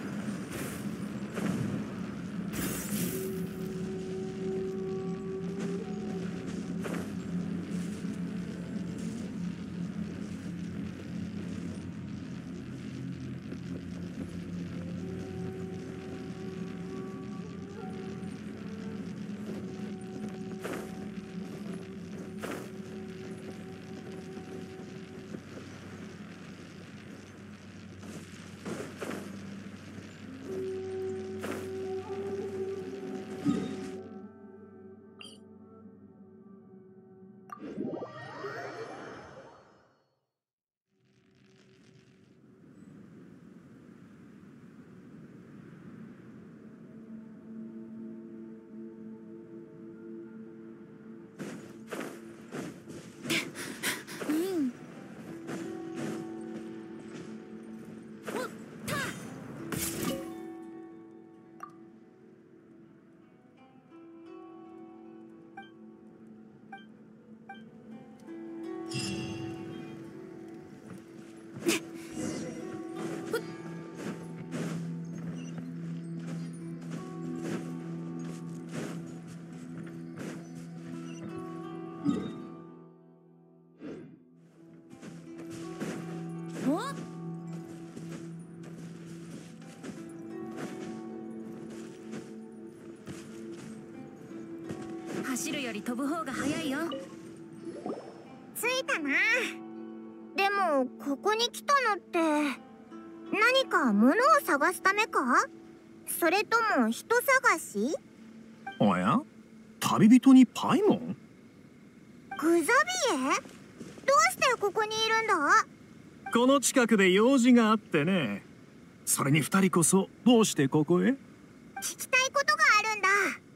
走るより飛ぶ方が早いよ。 着いたな。でもここに来たのって何か物を探すためか？それとも人探し？ おや？旅人にパイモン？ グザビエ？どうしてここにいるんだ？ この近くで用事があってね。それに二人こそどうしてここへ？ 聞きたいことがあるんだ。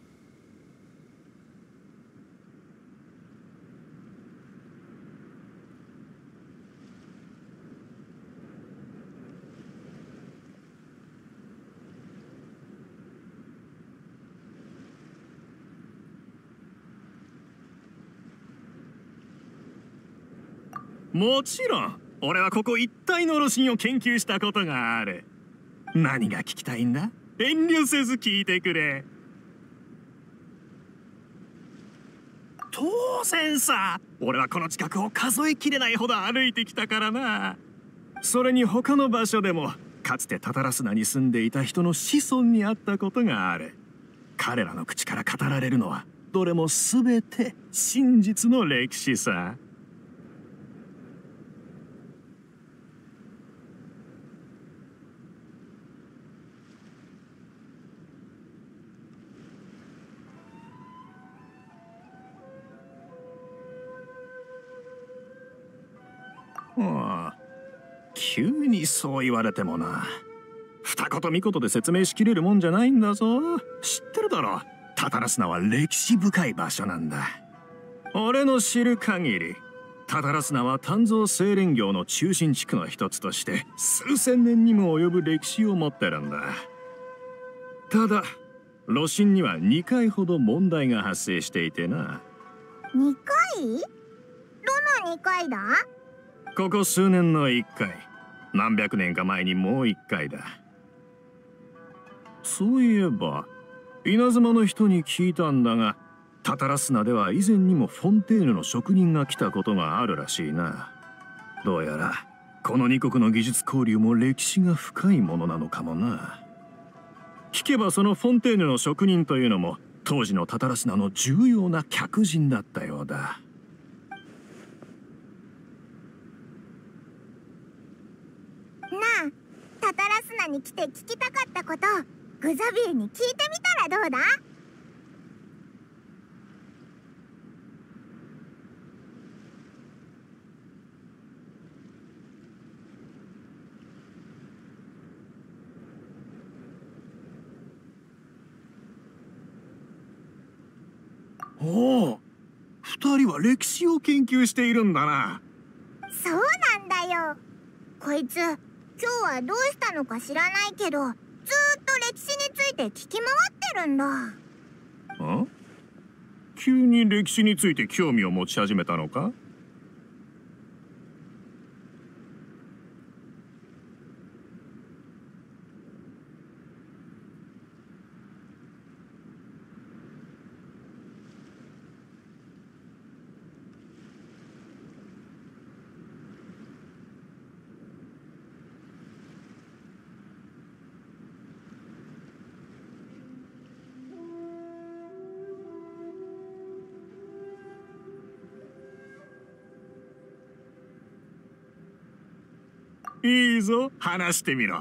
もちろん俺はここ一帯の路線を研究したことがある。何が聞きたいんだ？遠慮せず聞いてくれ。当然さ、俺はこの近くを数えきれないほど歩いてきたからな。それに他の場所でもかつてタタラスナに住んでいた人の子孫に会ったことがある。彼らの口から語られるのはどれも全て真実の歴史さ。ああ、急にそう言われてもな。二言三言で説明しきれるもんじゃないんだぞ。知ってるだろ、タタラスナは歴史深い場所なんだ。俺の知る限りタタラスナは鍛造精錬業の中心地区の一つとして数千年にも及ぶ歴史を持ってるんだ。ただ炉心にはにかいほど問題が発生していてな。 にかい？どのにかいだ？ ここ数年のいっかい、何百年か前にもういっかいだ。そういえば稲妻の人に聞いたんだが、タタラスナでは以前にもフォンテーヌの職人が来たことがあるらしいな。どうやらこのに国の技術交流も歴史が深いものなのかもな。聞けばそのフォンテーヌの職人というのも当時のタタラスナの重要な客人だったようだ。 なあ、タタラスナに来て聞きたかったこと、グザビエに聞いてみたらどうだ？ おお、二人は歴史を研究しているんだな。 そうなんだよ。こいつ今日はどうしたのか知らないけど、ずーっと歴史について聞き回ってるんだ。 ん？急に歴史について興味を持ち始めたのか？いいぞ、話してみろ。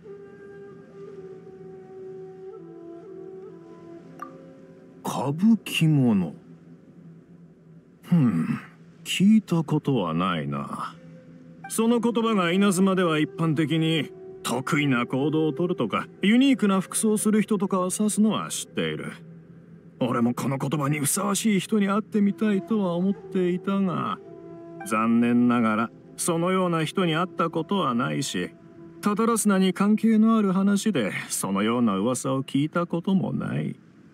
歌舞伎もの。ふん、聞いたことはないな。その言葉が稲妻では一般的に得意な行動をとるとかユニークな服装をする人とかを指すのは知っている。俺もこの言葉にふさわしい人に会ってみたいとは思っていたが、残念ながらそのような人に会ったことはないし、タタラスナに関係のある話でそのような噂を聞いたこともない。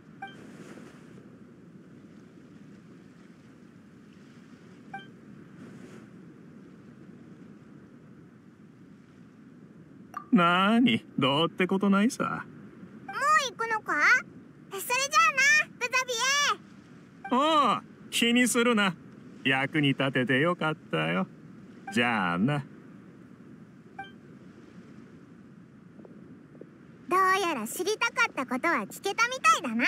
なーに、どうってことないさ。 もう行くのか？それじゃあな、グザビエ。 おお、気にするな。役に立ててよかったよ。じゃあな。 どうやら知りたかったことは聞けたみたいだな。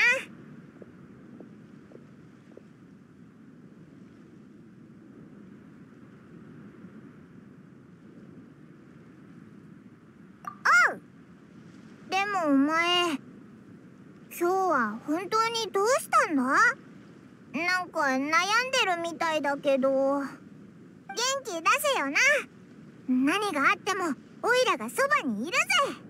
おう。でもお前、今日は本当にどうしたんだ？なんか悩んでるみたいだけど。元気出せよな。何があってもオイラがそばにいるぜ。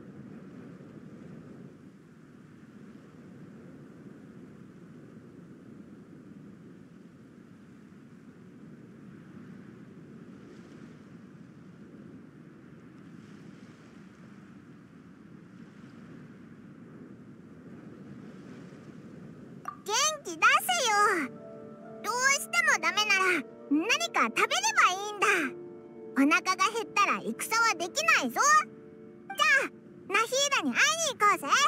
元気出せよ。どうしてもダメなら何か食べればいいんだ。お腹が減ったら戦はできないぞ。じゃあナヒーダに会いに行こうぜ。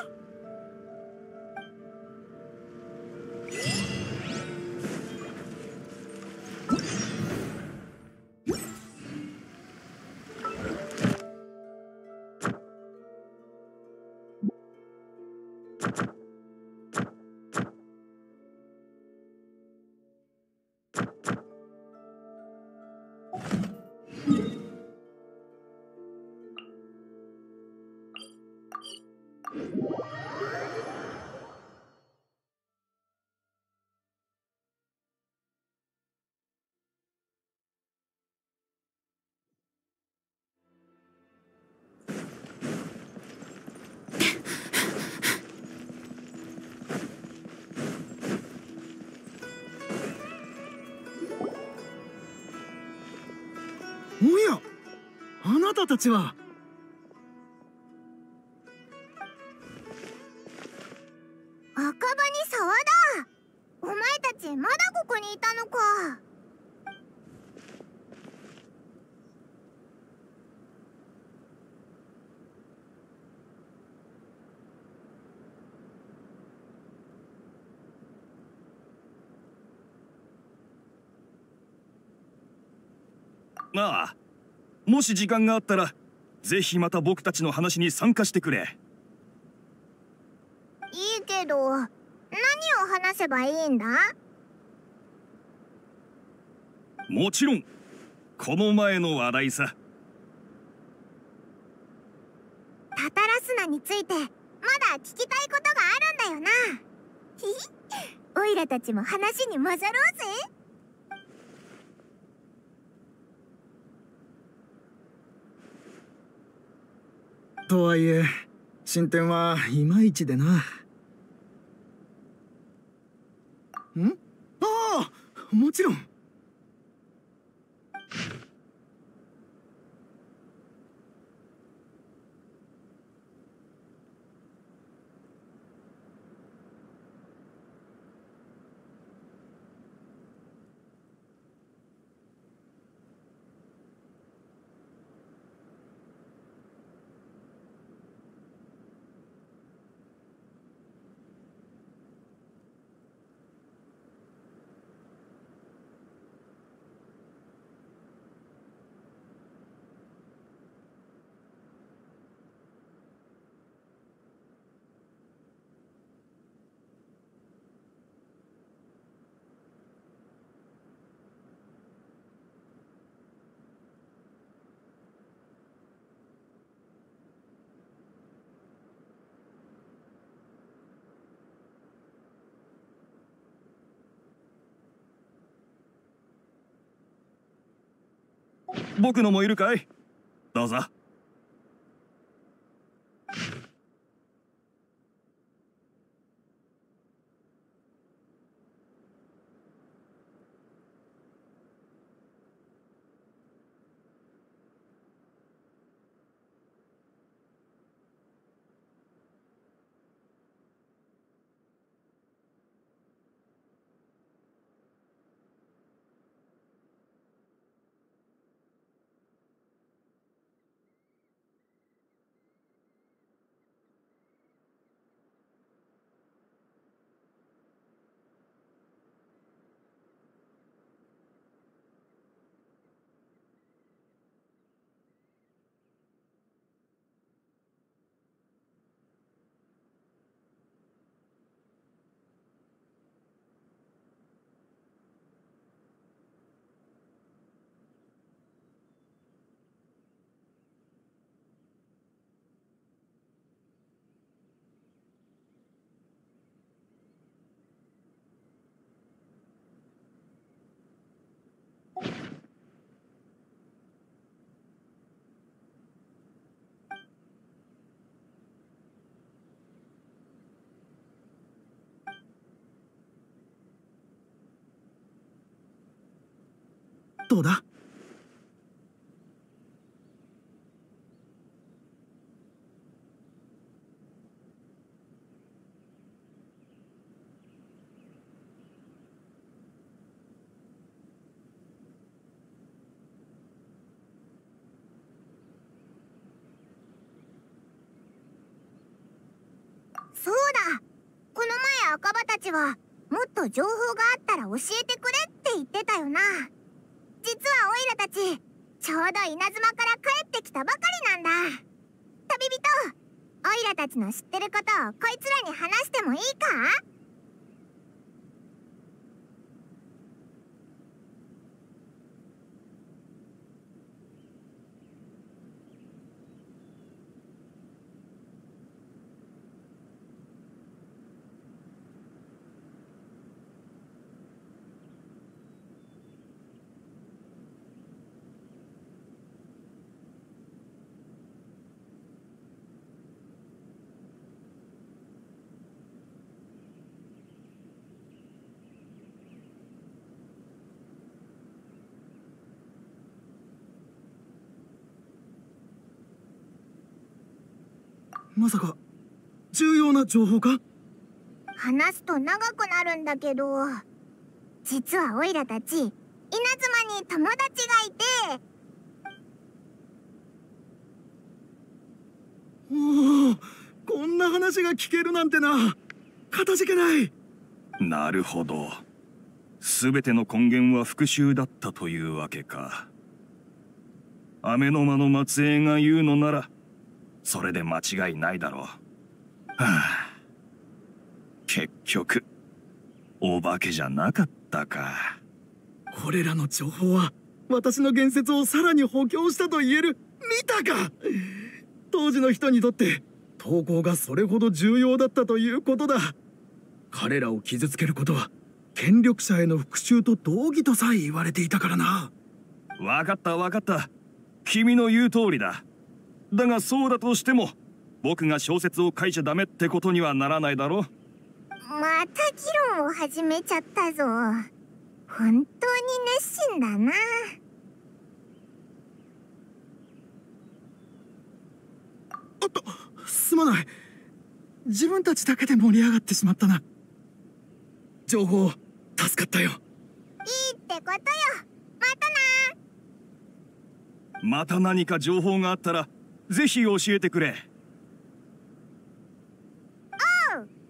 おや、あなたたちは。 おああ、もし時間があったらぜひまた僕たちの話に参加してくれ。 いいけど、何を話せばいいんだ？ もちろんこの前の話題さ。 タタラスナについてまだ聞きたいことがあるんだよな。ひひ、オイラたちも話に混ざろうぜ。 とはいえ進展はいまいちでな。ん？ああ、もちろん。 僕のもいるかい？どうぞ。 どうだ？ そうだ、この前赤羽たちはもっと情報があったら教えてくれって言ってたよな。実はオイラたちちょうど稲妻から帰ってきたばかりなんだ。旅人、オイラたちの知ってることをこいつらに話してもいいか？ まさか重要な情報か？ 話すと長くなるんだけど、実はオイラたち稲妻に友達がいて。 おお、こんな話が聞けるなんてな。かたじけない。 なるほど、全ての根源は復讐だったというわけか。 雨の間の末裔が言うのならそれで間違いないだろう。はあ、結局お化けじゃなかったか。 これらの情報は私の言説をさらに補強したと言える。見たか。当時の人にとって投稿がそれほど重要だったということだ。彼らを傷つけることは権力者への復讐と同義とさえ言われていたからな。 わかったわかった。君の言う通りだ。だがそうだとしても僕が小説を書いちゃダメってことにはならないだろ。 また議論を始めちゃったぞ。本当に熱心だな。 おっと、すまない。自分たちだけで盛り上がってしまったな。情報助かったよ。 いいってことよ。またな。 また何か情報があったらぜひ教えてくれ。 おう。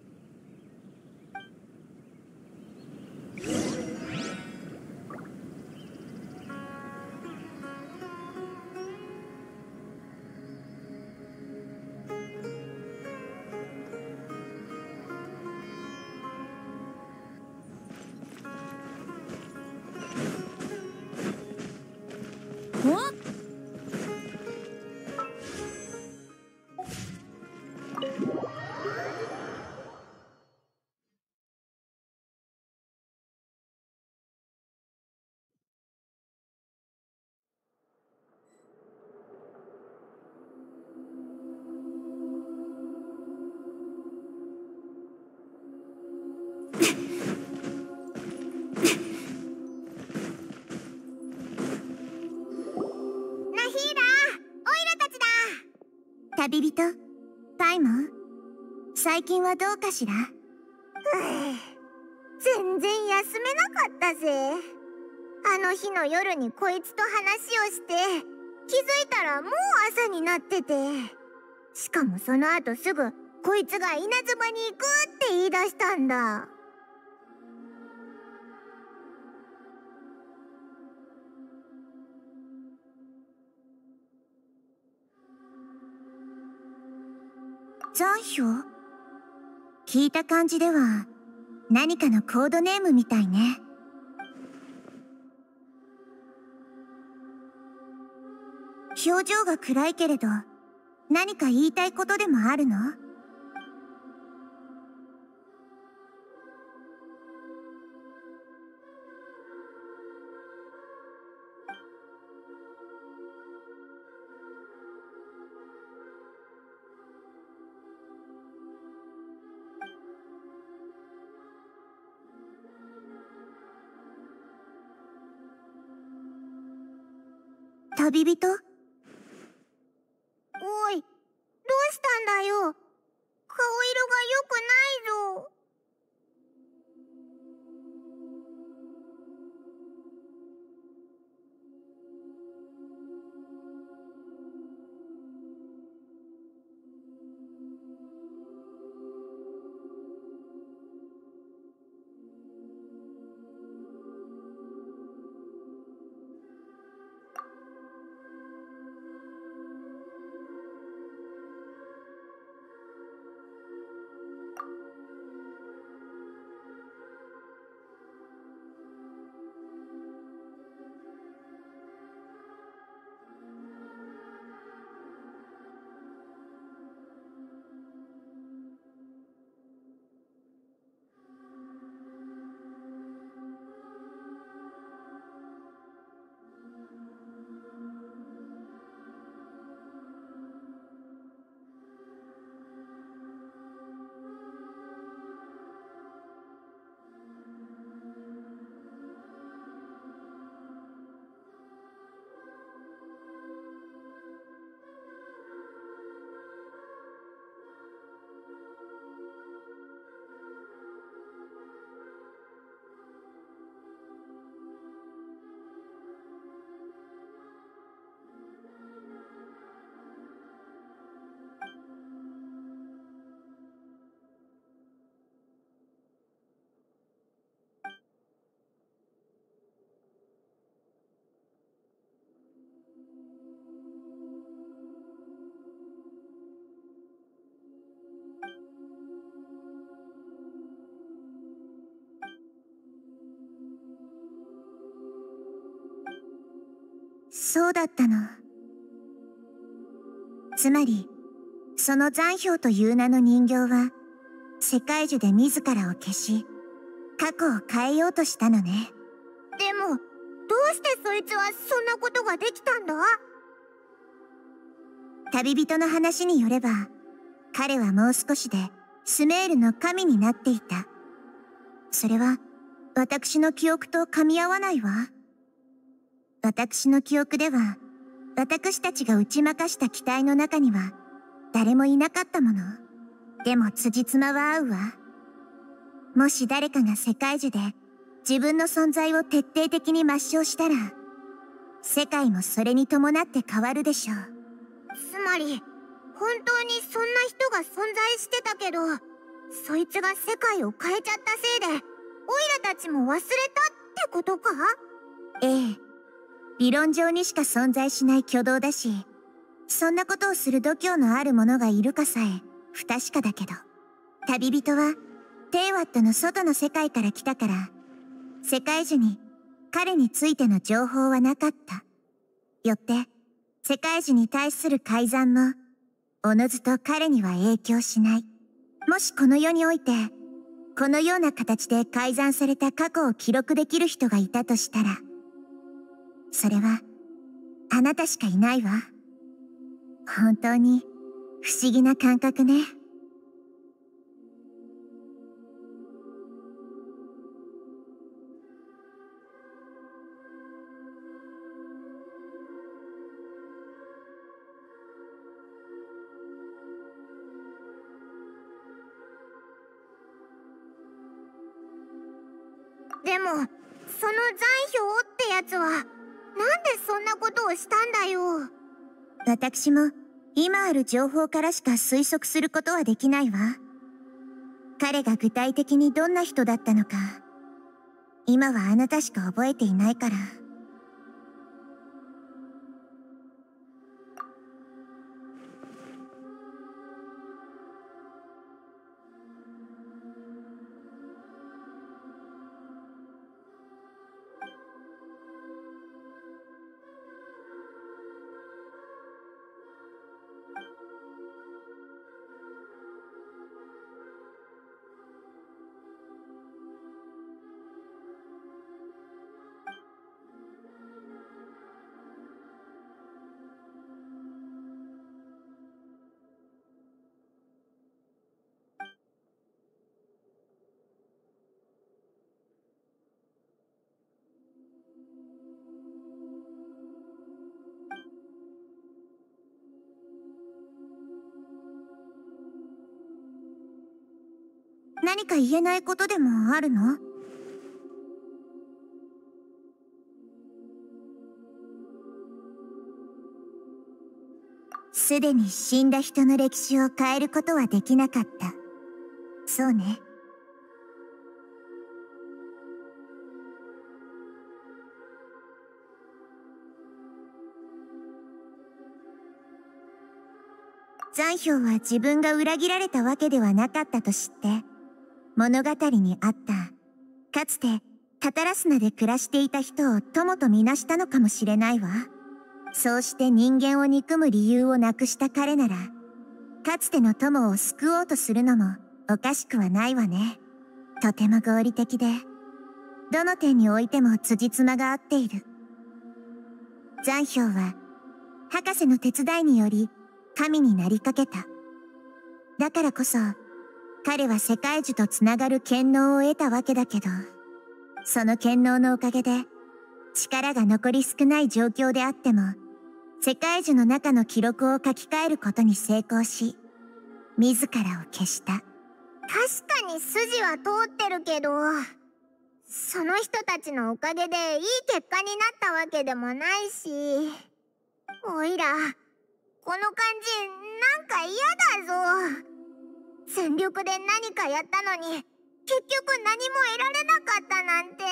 旅人、タイモン、最近はどうかしら？全然休めなかったぜ。あの日の夜にこいつと話をして、気づいたらもう朝になってて。しかもその後すぐ、こいつが稲妻に行くって言い出したんだ。残暑？聞いた感じでは何かのコードネームみたいね。表情が暗いけれど何か言いたいことでもあるの？旅人？おい、どうしたんだよ。顔色が良くないぞ。 そうだったの。つまりその残氷という名の人形は世界樹で自らを消し過去を変えようとしたのね。でもどうしてそいつはそんなことができたんだ？旅人の話によれば、彼はもう少しでスメールの神になっていた。それは私の記憶と噛み合わないわ。私の記憶では私たちが打ち負かした機体の中には誰もいなかったもの。でも辻褄は合うわ。もし誰かが世界樹で自分の存在を徹底的に抹消したら、世界もそれに伴って変わるでしょう。つまり本当にそんな人が存在してたけど、そいつが世界を変えちゃったせいでオイラたちも忘れたってことか？ええ、理論上にしか存在しない挙動だし、そんなことをする度胸のある者がいるかさえ不確かだけど、旅人はテイワットの外の世界から来たから、世界樹に彼についての情報はなかった。よって世界樹に対する改ざんもおのずと彼には影響しない。もしこの世においてこのような形で改ざんされた過去を記録できる人がいたとしたら、それはあなたしかいないわ。本当に不思議な感覚ね。でもその残氷ってやつはなんでそんなことをしたんだよ。私も今ある情報からしか推測することはできないわ。彼が具体的にどんな人だったのか、今はあなたしか覚えていないから。何か言えないことでもあるの？すでに死んだ人の歴史を変えることはできなかった。そうね。残氷は自分が裏切られたわけではなかったと知って、物語にあったかつてタタラスナで暮らしていた人を友とみなしたのかもしれないわ。そうして人間を憎む理由をなくした彼なら、かつての友を救おうとするのもおかしくはないわね。とても合理的で、どの点においても辻褄が合っている。残氷は博士の手伝いにより神になりかけた。だからこそ彼は世界樹とつながる権能を得たわけだけど、その権能のおかげで力が残り少ない状況であっても世界樹の中の記録を書き換えることに成功し、自らを消した。確かに筋は通ってるけど、その人たちのおかげでいい結果になったわけでもないし、おいらこの感じなんか嫌だぞ。全力で何かやったのに結局何も得られなかったなんて。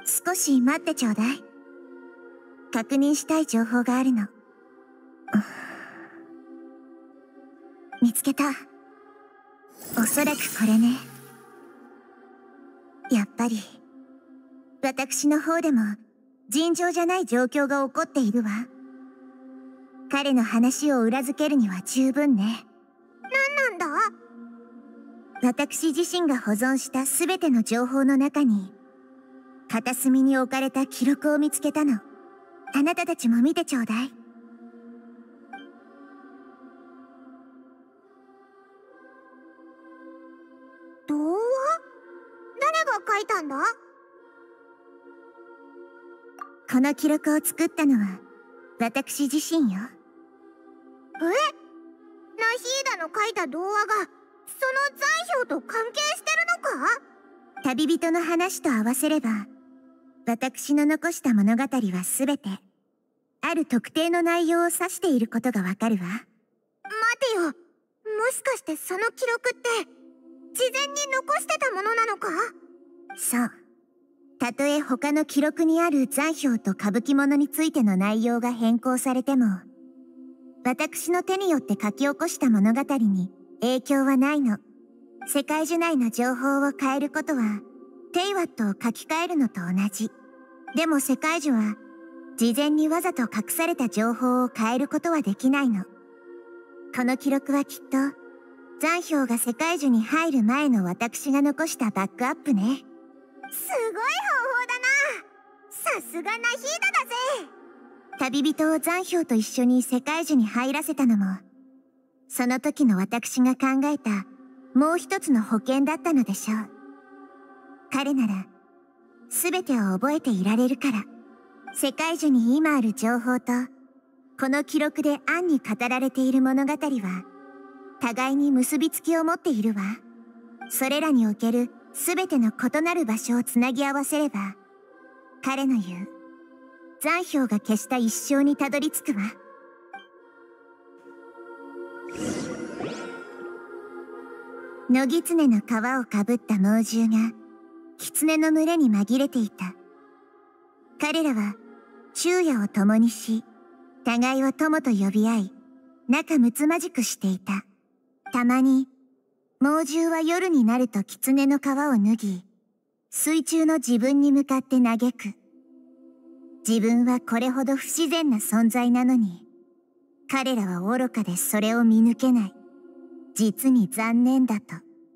少し待ってちょうだい。確認したい情報があるの。見つけた。おそらくこれね。やっぱり私の方でも尋常じゃない状況が起こっているわ。彼の話を裏付けるには十分ね。何なんだ？私自身が保存した全ての情報の中に片隅に置かれた記録を見つけたの。あなたたちも見てちょうだい。童話？誰が書いたんだ？この記録を作ったのは私自身よ。え？ナヒーダの書いた童話がその残氷と関係してるのか？旅人の話と合わせれば私の残した物語は全てある特定の内容を指していることがわかるわ。待てよ、もしかしてその記録って事前に残してたものなのか？そう。たとえ他の記録にある残氷と歌舞伎物についての内容が変更されても私の手によって書き起こした物語に影響はないの。世界樹内の情報を変えることはテイワットを書き換えるのと同じ。でも世界樹は事前にわざと隠された情報を変えることはできないの。この記録はきっと残氷が世界樹に入る前の私が残したバックアップね。すごい方法だな。さすがナヒーダだぜ。旅人を残氷と一緒に世界樹に入らせたのもその時の私が考えたもう一つの保険だったのでしょう。彼なら全てを覚えていられるから。世界樹に今ある情報とこの記録で暗に語られている物語は互いに結びつきを持っているわ。それらにおける全ての異なる場所をつなぎ合わせれば彼の言う残氷が消した一生にたどり着くわ。野狐の皮をかぶった猛獣が狐の群れに紛れていた。彼らは昼夜を共にし互いを友と呼び合い仲睦まじくしていた。たまに猛獣は夜になると狐の皮を脱ぎ水中の自分に向かって嘆く。自分はこれほど不自然な存在なのに彼らは愚かでそれを見抜けない。実に残念だと。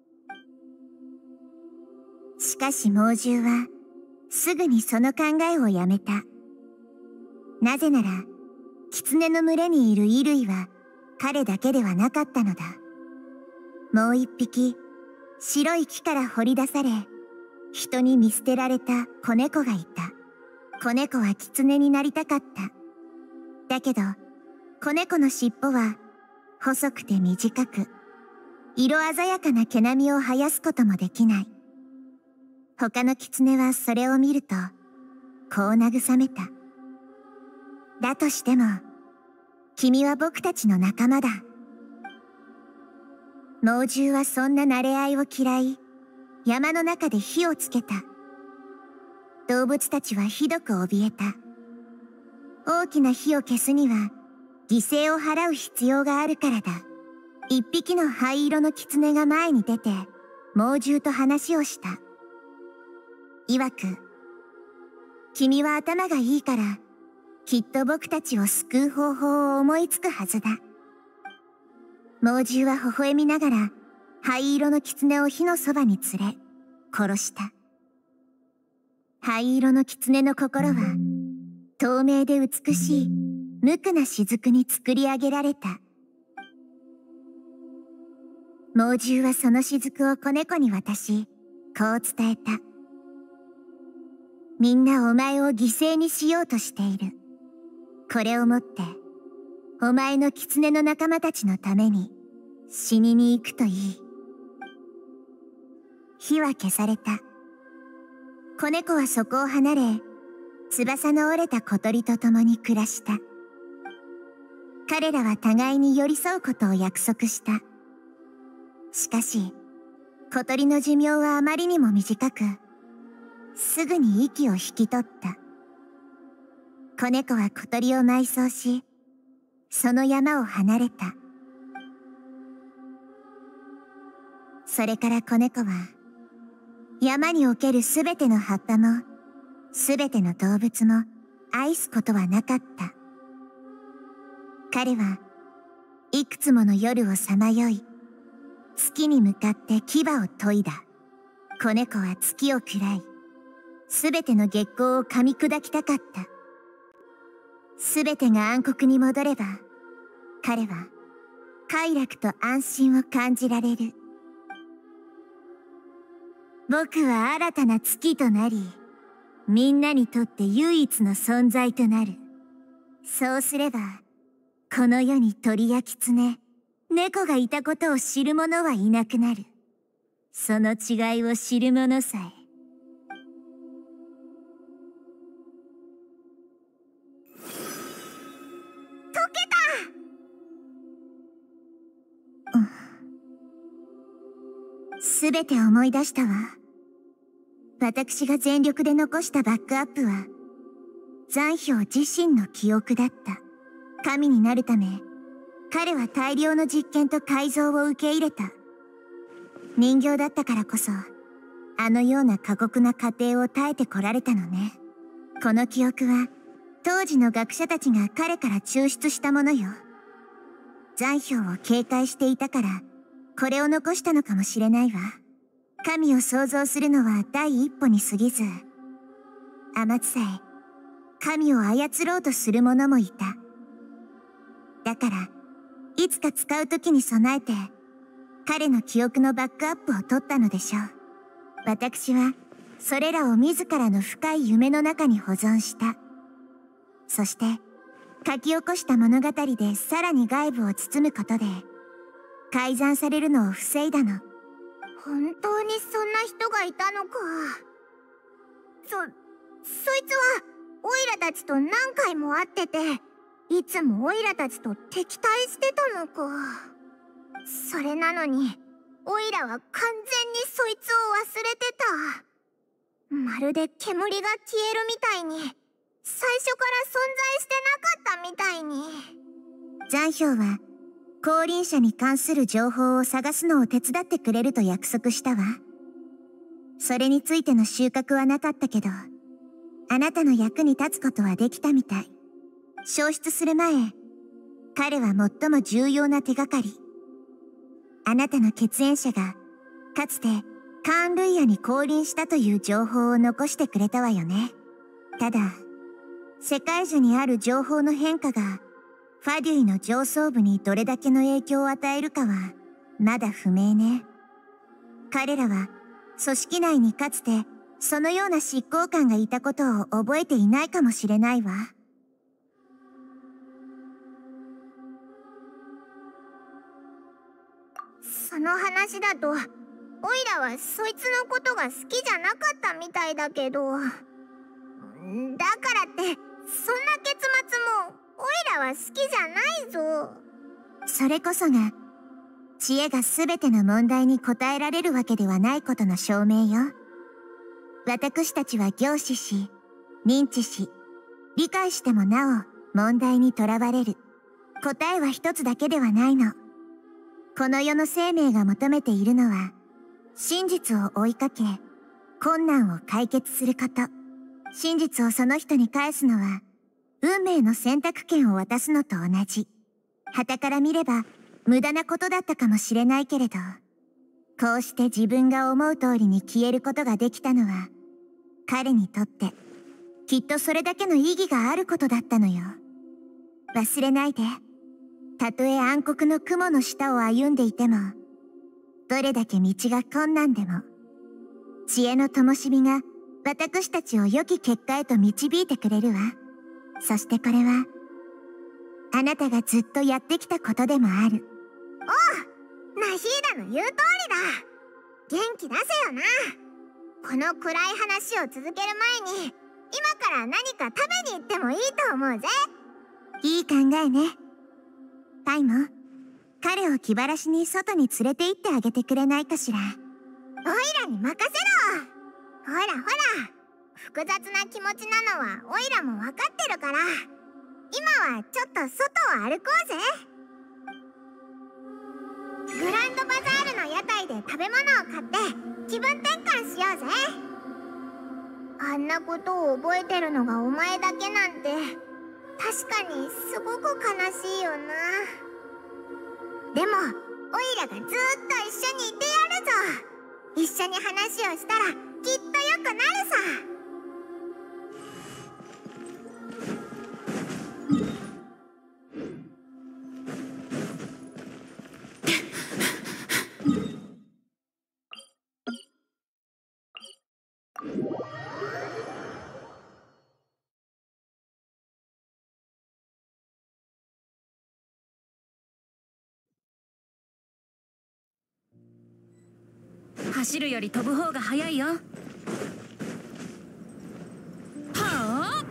しかし猛獣はすぐにその考えをやめた。なぜなら狐の群れにいる衣類は彼だけではなかったのだ。もう一匹白い木から掘り出され人に見捨てられた子猫がいた。子猫は狐になりたかった。だけど子猫の尻尾は細くて短く色鮮やかな毛並みを生やすこともできない。他の狐はそれを見るとこう慰めた。だとしても君は僕たちの仲間だ。猛獣はそんな馴れ合いを嫌い山の中で火をつけた。動物たちはひどく怯えた。大きな火を消すには犠牲を払う必要があるからだ。一匹の灰色の狐が前に出て猛獣と話をした。曰く、君は頭がいいからきっと僕たちを救う方法を思いつくはずだ。猛獣は微笑みながら灰色の狐を火のそばに連れ殺した。灰色の狐の心は透明で美しい無垢な雫に作り上げられた。猛獣はその雫を子猫に渡しこう伝えた。みんなお前を犠牲にしようとしている。これをもってお前の狐の仲間たちのために死にに行くといい。火は消された。子猫はそこを離れ翼の折れた小鳥と共に暮らした。彼らは互いに寄り添うことを約束した。しかし小鳥の寿命はあまりにも短くすぐに息を引き取った。子猫は小鳥を埋葬し、その山を離れた。それから子猫は山におけるすべての葉っぱもすべての動物も愛すことはなかった。彼はいくつもの夜をさまよい、月に向かって牙を研いだ。子猫は月を喰らい、すべての月光を噛み砕きたかった。すべてが暗黒に戻れば、彼は快楽と安心を感じられる。僕は新たな月となり、みんなにとって唯一の存在となる。そうすれば、この世に鳥や狐、猫がいたことを知る者はいなくなる。その違いを知る者さえ。解けた！うん。すべて思い出したわ。私が全力で残したバックアップは、残氷自身の記憶だった。神になるため、彼は大量の実験と改造を受け入れた。人形だったからこそ、あのような過酷な過程を耐えてこられたのね。この記憶は、当時の学者たちが彼から抽出したものよ。残氷を警戒していたから、これを残したのかもしれないわ。神を創造するのは第一歩に過ぎず、天津さえ神を操ろうとする者もいた。だから、いつか使う時に備えて、彼の記憶のバックアップを取ったのでしょう。私は、それらを自らの深い夢の中に保存した。そして、書き起こした物語でさらに外部を包むことで、改ざんされるのを防いだの。本当にそんな人がいたのか。そ、そいつは、オイラたちと何回も会ってて、いつもオイラたちと敵対してたのか。それなのに、オイラは完全にそいつを忘れてた。まるで煙が消えるみたいに、最初から存在してなかったみたいに。残氷は、降臨者に関する情報を探すのを手伝ってくれると約束したわ。それについての収穫はなかったけど、あなたの役に立つことはできたみたい。消失する前、彼は最も重要な手がかり。あなたの血縁者が、かつてカーン・ルイヤに降臨したという情報を残してくれたわよね。ただ、世界樹にある情報の変化が、ファデュイの上層部にどれだけの影響を与えるかは、まだ不明ね。彼らは、組織内にかつて、そのような執行官がいたことを覚えていないかもしれないわ。その話だと、オイラはそいつのことが好きじゃなかったみたいだけど、だからって、そんな結末も、オイラは好きじゃないぞ。それこそが、知恵が全ての問題に答えられるわけではないことの証明よ。私たちは凝視し、認知し、理解してもなお問題にとらわれる。答えは一つだけではないの。この世の生命が求めているのは、真実を追いかけ、困難を解決すること。真実をその人に返すのは、運命の選択権を渡すのと同じ。傍から見れば、無駄なことだったかもしれないけれど、こうして自分が思う通りに消えることができたのは、彼にとって、きっとそれだけの意義があることだったのよ。忘れないで。たとえ暗黒の雲の下を歩んでいても、どれだけ道が困難でも、知恵の灯火が私たちを良き結果へと導いてくれるわ。そしてこれは、あなたがずっとやってきたことでもある。おう、ナヒーダの言う通りだ。元気出せよな。この暗い話を続ける前に、今から何か食べに行ってもいいと思うぜ。いい考えね。パイも、彼を気晴らしに外に連れて行ってあげてくれないかしら。オイラに任せろ。ほらほら、 複雑な気持ちなのはオイラも分かってるから、今はちょっと外を歩こうぜ。グランドバザールの屋台で食べ物を買って気分転換しようぜ。あんなことを覚えてるのがお前だけなんて確かにすごく悲しいよな。でもオイラがずっと一緒にいてやるぞ。一緒に話をしたらきっと良くなるさ。 走るより飛ぶ方が早いよ。はあ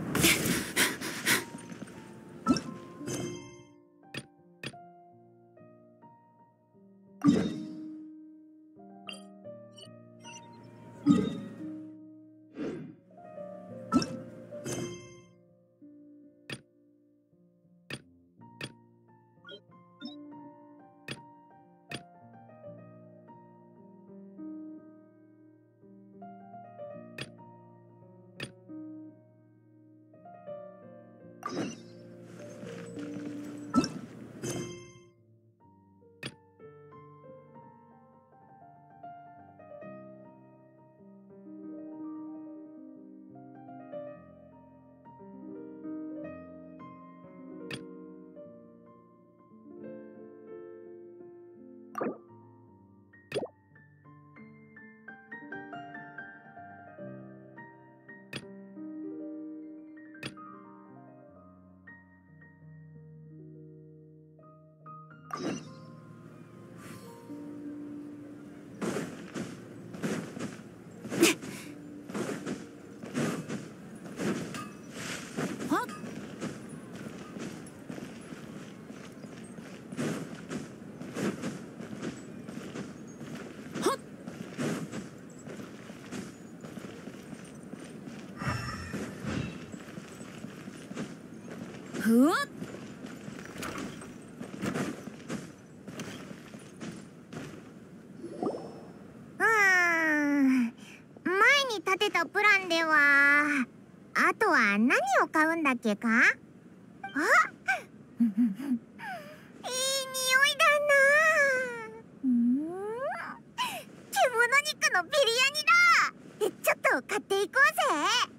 ふわっ。 うーん、前に立てたプランではあとは何を買うんだっけか。あいい匂いだな。うーん、獣肉のビリヤニだ。ちょっと買っていこうぜ。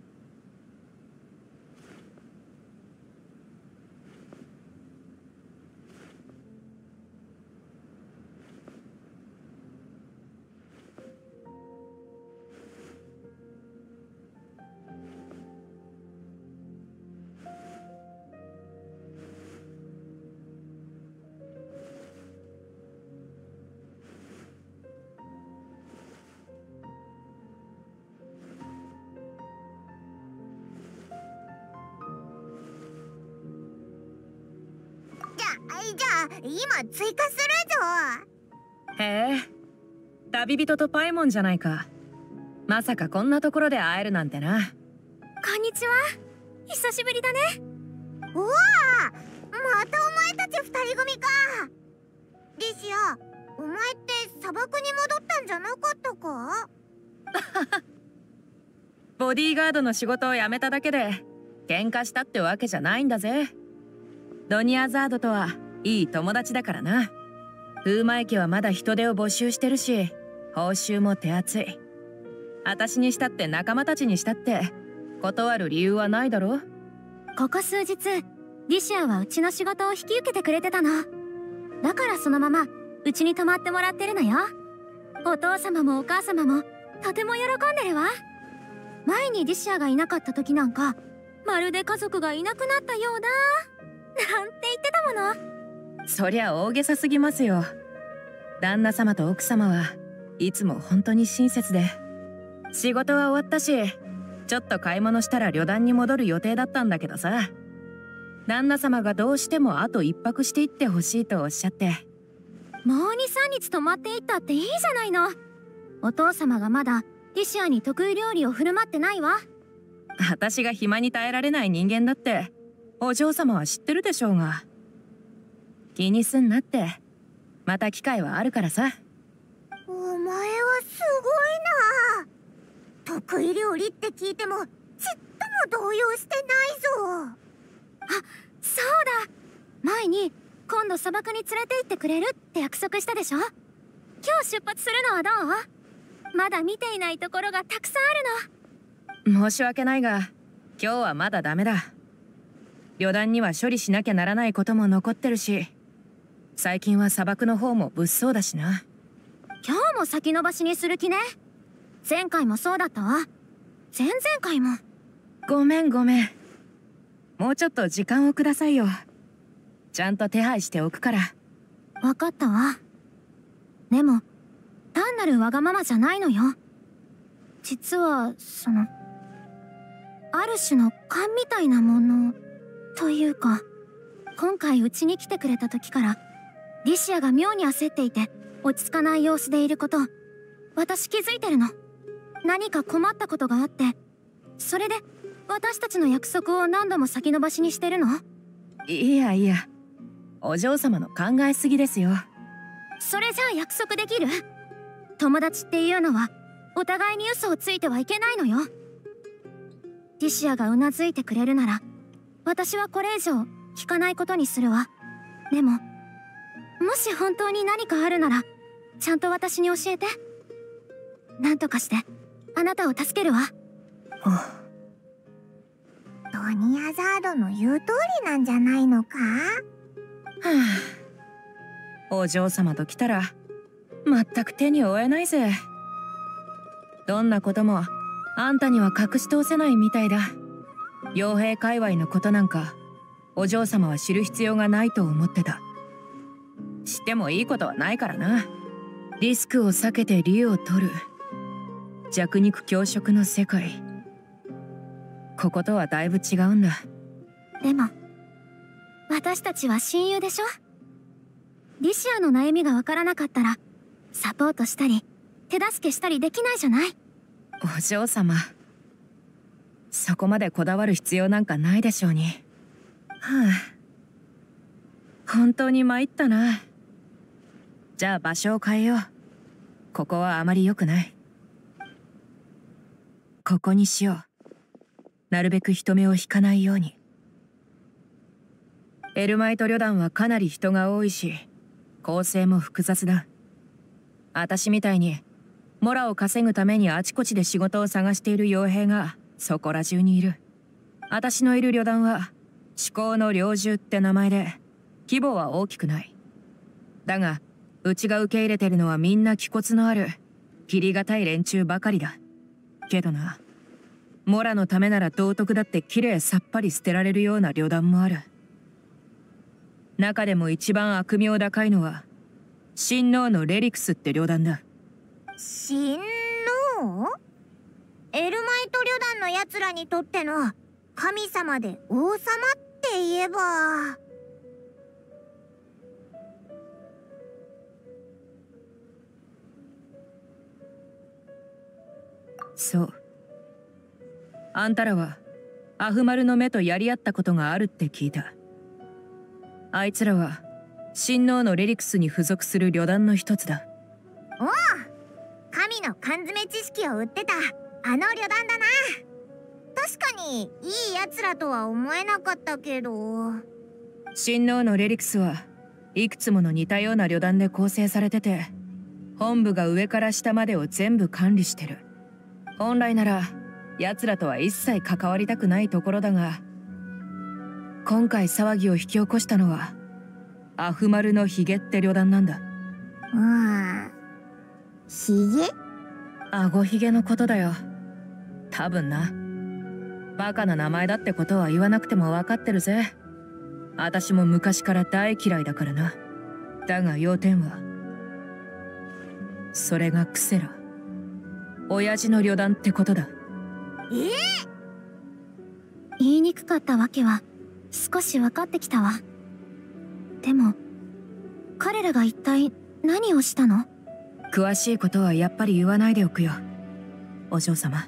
じゃあ今追加するぞ。 へえ、旅人とパイモンじゃないか。まさかこんなところで会えるなんてな。 こんにちは、久しぶりだね。 おお、またお前たち二人組か。リシア、お前って砂漠に戻ったんじゃなかったか。 ボディーガードの仕事を辞めただけで喧嘩したってわけじゃないんだぜ。ドニアザードとはいい友達だからな。風魔駅はまだ人手を募集してるし、報酬も手厚い。私にしたって仲間たちにしたって断る理由はないだろ。 ここ数日リシアはうちの仕事を引き受けてくれてたの。だからそのままうちに泊まってもらってるのよ。お父様もお母様もとても喜んでるわ。前にリシアがいなかった時なんかまるで家族がいなくなったようだなんて言ってたもの。 そりゃ大げさすぎますよ。旦那様と奥様はいつも本当に親切で。仕事は終わったし、ちょっと買い物したら旅団に戻る予定だったんだけどさ、旦那様がどうしてもあと一泊していってほしいとおっしゃって。 もうに、さんにち泊まっていったっていいじゃないの。お父様がまだリシアに得意料理を振る舞ってないわ。 私が暇に耐えられない人間だってお嬢様は知ってるでしょうが。気にすんなって。また機会はあるからさ。 お前はすごいな。得意料理って聞いてもちっとも動揺してないぞ。 あ、そうだ。前に今度砂漠に連れて行ってくれるって約束したでしょ。今日出発するのはどう？まだ見ていないところがたくさんあるの。 申し訳ないが今日はまだダメだ。旅団には処理しなきゃならないことも残ってるし、最近は砂漠の方も物騒だしな。 今日も先延ばしにする気ね。前回もそうだったわ。前々回も。 ごめんごめん。もうちょっと時間をくださいよ。ちゃんと手配しておくから。 分かったわ。でも単なるわがままじゃないのよ。実はそのある種の勘みたいなものというか、今回うちに来てくれた時からリシアが妙に焦っていて落ち着かない様子でいること、私気づいてるの。何か困ったことがあって、それで私たちの約束を何度も先延ばしにしてるの。 いやいや、お嬢様の考えすぎですよ。 それじゃあ約束できる？友達っていうのはお互いに嘘をついてはいけないのよ。リシアがうなずいてくれるなら私はこれ以上聞かないことにするわ。でももし本当に何かあるならちゃんと私に教えて。なんとかしてあなたを助けるわ。 ドニアザードの言う通りなんじゃないのか？ はあ、お嬢様と来たら全く手に負えないぜ。どんなこともあんたには隠し通せないみたいだ。傭兵界隈のことなんかお嬢様は知る必要がないと思ってた。知ってもいいことはないからな。リスクを避けて利を取る弱肉強食の世界、こことはだいぶ違うんだ。 でも私たちは親友でしょ。リシアの悩みがわからなかったらサポートしたり手助けしたりできないじゃない。 お嬢様、そこまでこだわる必要なんかないでしょうに。はあ、本当に参ったな。じゃあ場所を変えよう。ここはあまり良くない。ここにしよう。なるべく人目を引かないように。エルマイト旅団はかなり人が多いし構成も複雑だ。私みたいにモラを稼ぐためにあちこちで仕事を探している傭兵がそこら中にいる。私のいる旅団は至高の猟銃って名前で規模は大きくない。だがうちが受け入れてるのはみんな気骨のある切りがたい連中ばかりだ。けどな、モラのためなら道徳だってきれいさっぱり捨てられるような旅団もある。中でも一番悪名高いのは親王のレリクスって旅団だ。 親王？エルマイト旅団のやつらにとっての神様で王様って言えば、 そう。あんたらはアフマルの目とやり合ったことがあるって聞いた。あいつらは親王のレリクスに付属する旅団の一つだ。 おお、神の缶詰知識を売ってたあの旅団だな。確かにいいやつらとは思えなかったけど。 親王のレリクスはいくつもの似たような旅団で構成されてて、本部が上から下までを全部管理してる。本来なら奴らとは一切関わりたくないところだが、今回騒ぎを引き起こしたのはアフマルのヒゲって旅団なんだ。 うーん、ヒゲ？ 顎ヒゲのことだよ。多分な。バカな名前だってことは言わなくても分かってるぜ。私も昔から大嫌いだからな。だが要点はそれがクセラ、親父の旅団ってことだ。 えー、 言いにくかったわけは少し分かってきたわ。でも彼らが一体何をしたの？ 詳しいことはやっぱり言わないでおくよ。 お嬢様。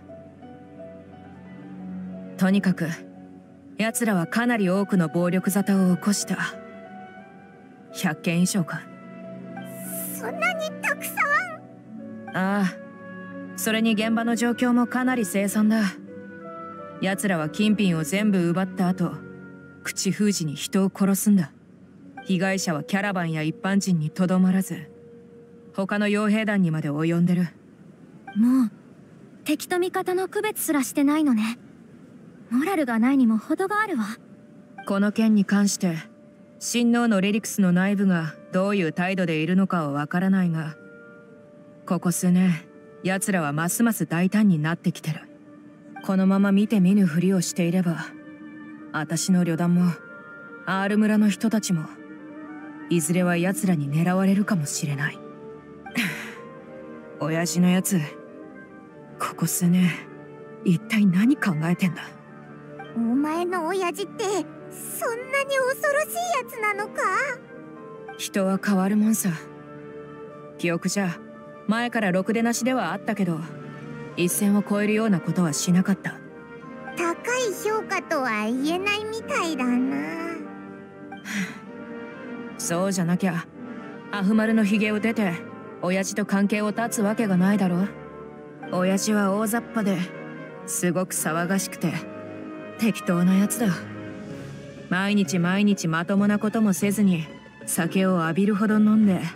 とにかく奴らはかなり多くの暴力沙汰を起こした。ひゃっけん以上か。 そんなにたくさん。ああ、それに現場の状況もかなり凄惨だ。奴らは金品を全部奪った後、口封じに人を殺すんだ。被害者はキャラバンや一般人にとどまらず、他の傭兵団にまで及んでる。 もう敵と味方の区別すらしてないのね。モラルがないにも程があるわ。 この件に関して親王のレリクスの内部がどういう態度でいるのかはわからないが、ここ数年奴らはますます大胆になってきてる。このまま見て見ぬふりをしていれば、私の旅団もアール村の人たちもいずれは奴らに狙われるかもしれない。親父のやつ、ここ数年一体何考えてんだ。 お前の親父ってそんなに恐ろしいやつなのか。 人は変わるもんさ。記憶じゃ前からろくでなしではあったけど、一線を越えるようなことはしなかった。 高い評価とは言えないみたいだな。 そうじゃなきゃアフマルのヒゲを出て親父と関係を断つわけがないだろ。親父は大雑把ですごく騒がしくて適当なやつだ。毎日毎日まともなこともせずに酒を浴びるほど飲んで、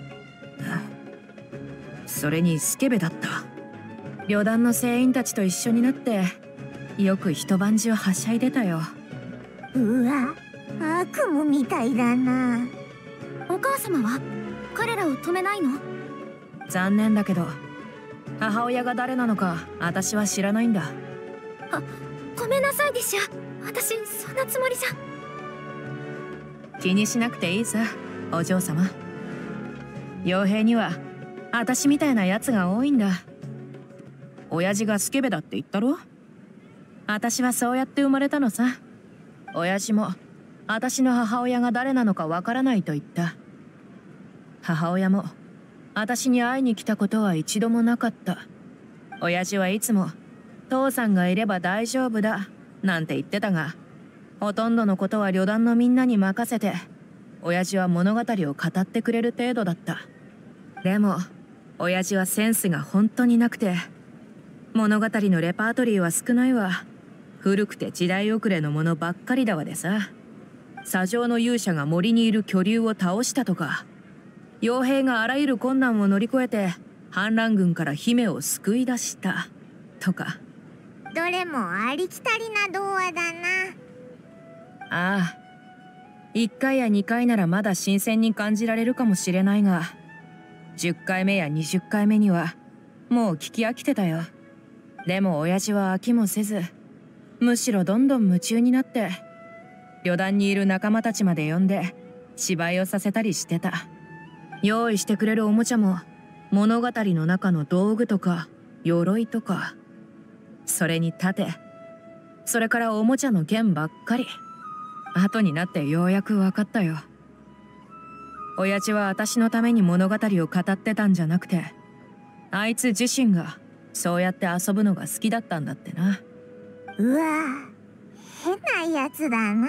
それにスケベだった。旅団の船員たちと一緒になってよく一晩中はしゃいでたよ。 うわ、悪夢みたいだな。 お母様は彼らを止めないの？ 残念だけど母親が誰なのか私は知らないんだ。 あ、ごめんなさいでしゅ。私そんなつもりじゃ。 気にしなくていいさ、お嬢様。傭兵には私みたいなやつが多いんだ。親父がスケベだって言ったろ。私はそうやって生まれたのさ。親父も私の母親が誰なのかわからないと言った。母親も私に会いに来たことは一度もなかった。親父はいつも父さんがいれば大丈夫だなんて言ってたが、ほとんどのことは旅団のみんなに任せて親父は物語を語ってくれる程度だった。でも親父はセンスが本当になくて、物語のレパートリーは少ないわ。古くて時代遅れのものばっかりだわでさ。砂上の勇者が森にいる巨竜を倒したとか、傭兵があらゆる困難を乗り越えて反乱軍から姫を救い出したとか。 どれもありきたりな童話だな。ああ、いっかいやにかいならまだ新鮮に感じられるかもしれないが、じゅっかいめやにじゅっかいめにはもう聞き飽きてたよ。でも親父は飽きもせず、むしろどんどん夢中になって旅団にいる仲間たちまで呼んで芝居をさせたりしてた。用意してくれるおもちゃも物語の中の道具とか鎧とか、それに盾、それからおもちゃの剣ばっかり。後になってようやく分かったよ。親父は私のために物語を語ってたんじゃなくて、あいつ自身がそうやって遊ぶのが好きだったんだってな。 うわ、変なやつだな。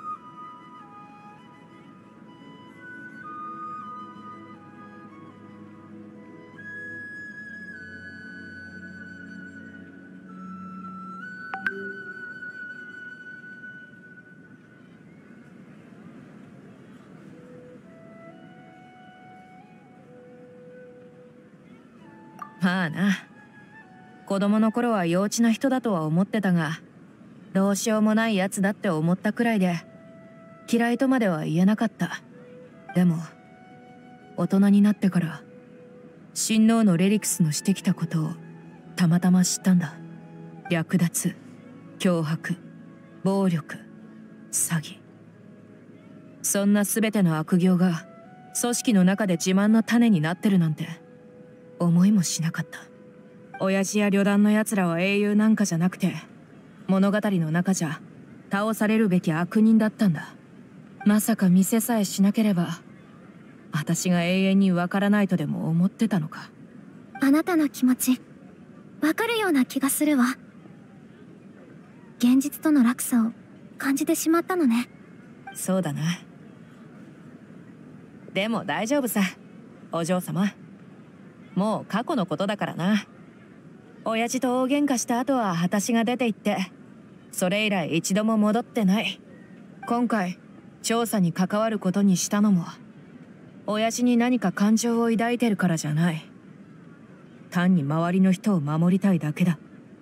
まあな、子供の頃は幼稚な人だとは思ってたが、どうしようもないやつだって思ったくらいで嫌いとまでは言えなかった。でも大人になってから親王のレリクスのしてきたことをたまたま知ったんだ。略奪、脅迫、暴力、詐欺、そんな全ての悪行が組織の中で自慢の種になってるなんて思いもしなかった。親父や旅団のやつらは英雄なんかじゃなくて、物語の中じゃ倒されるべき悪人だったんだ。まさか見せさえしなければ私が永遠にわからないとでも思ってたのか。 あなたの気持ちわかるような気がするわ。現実との落差を感じてしまったのね。 そうだな。でも大丈夫さ、お嬢様。もう過去のことだからな。親父と大喧嘩した後は私が出て行って、それ以来一度も戻ってない。今回調査に関わることにしたのも親父に何か感情を抱いてるからじゃない。単に周りの人を守りたいだけだ。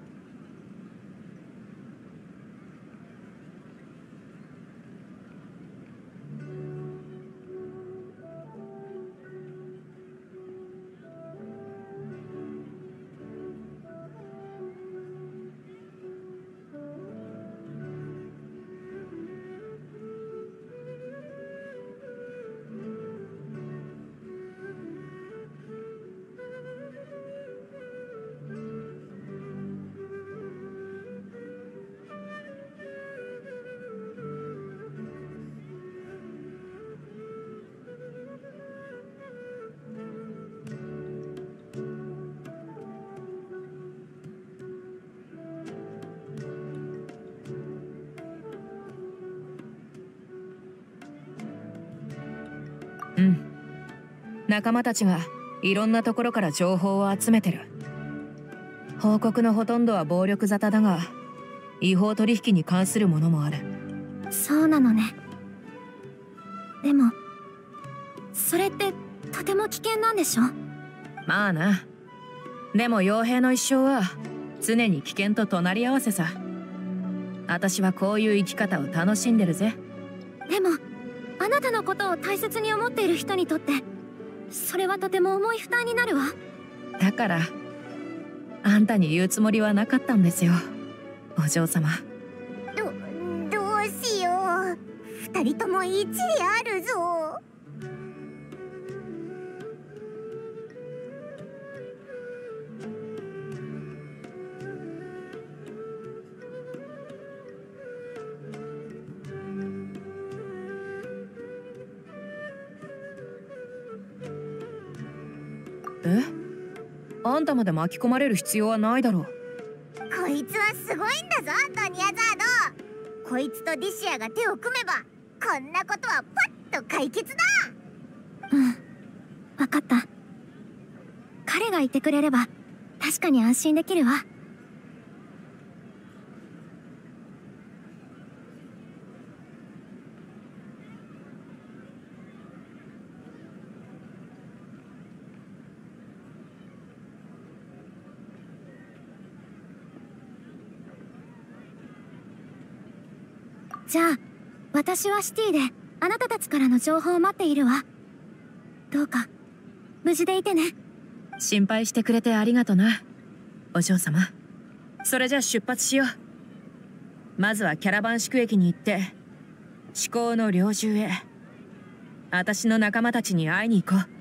うん。仲間たちがいろんなところから情報を集めてる。報告のほとんどは暴力沙汰だが、違法取引に関するものもある。 そうなのね。でもそれってとても危険なんでしょ？ まあな。でも傭兵の一生は常に危険と隣り合わせさ。私はこういう生き方を楽しんでるぜ。 でもあなたのことを大切に思っている人にとってそれはとても重い負担になるわ。 だからあんたに言うつもりはなかったんですよ、お嬢様。 どどうしよう。二人とも一理あるぞ。 え？あんたまで巻き込まれる必要はないだろう。 こいつはすごいんだぞ、ドニアザード。こいつとディシアが手を組めばこんなことはパッと解決だ。 うん、わかった。彼がいてくれれば確かに安心できるわ。じゃあ私はシティであなたたちからの情報を待っているわ。どうか無事でいてね。 心配してくれてありがとな、お嬢様。それじゃあ出発しよう。まずはキャラバン宿駅に行って至高の猟銃へ。私の仲間たちに会いに行こう。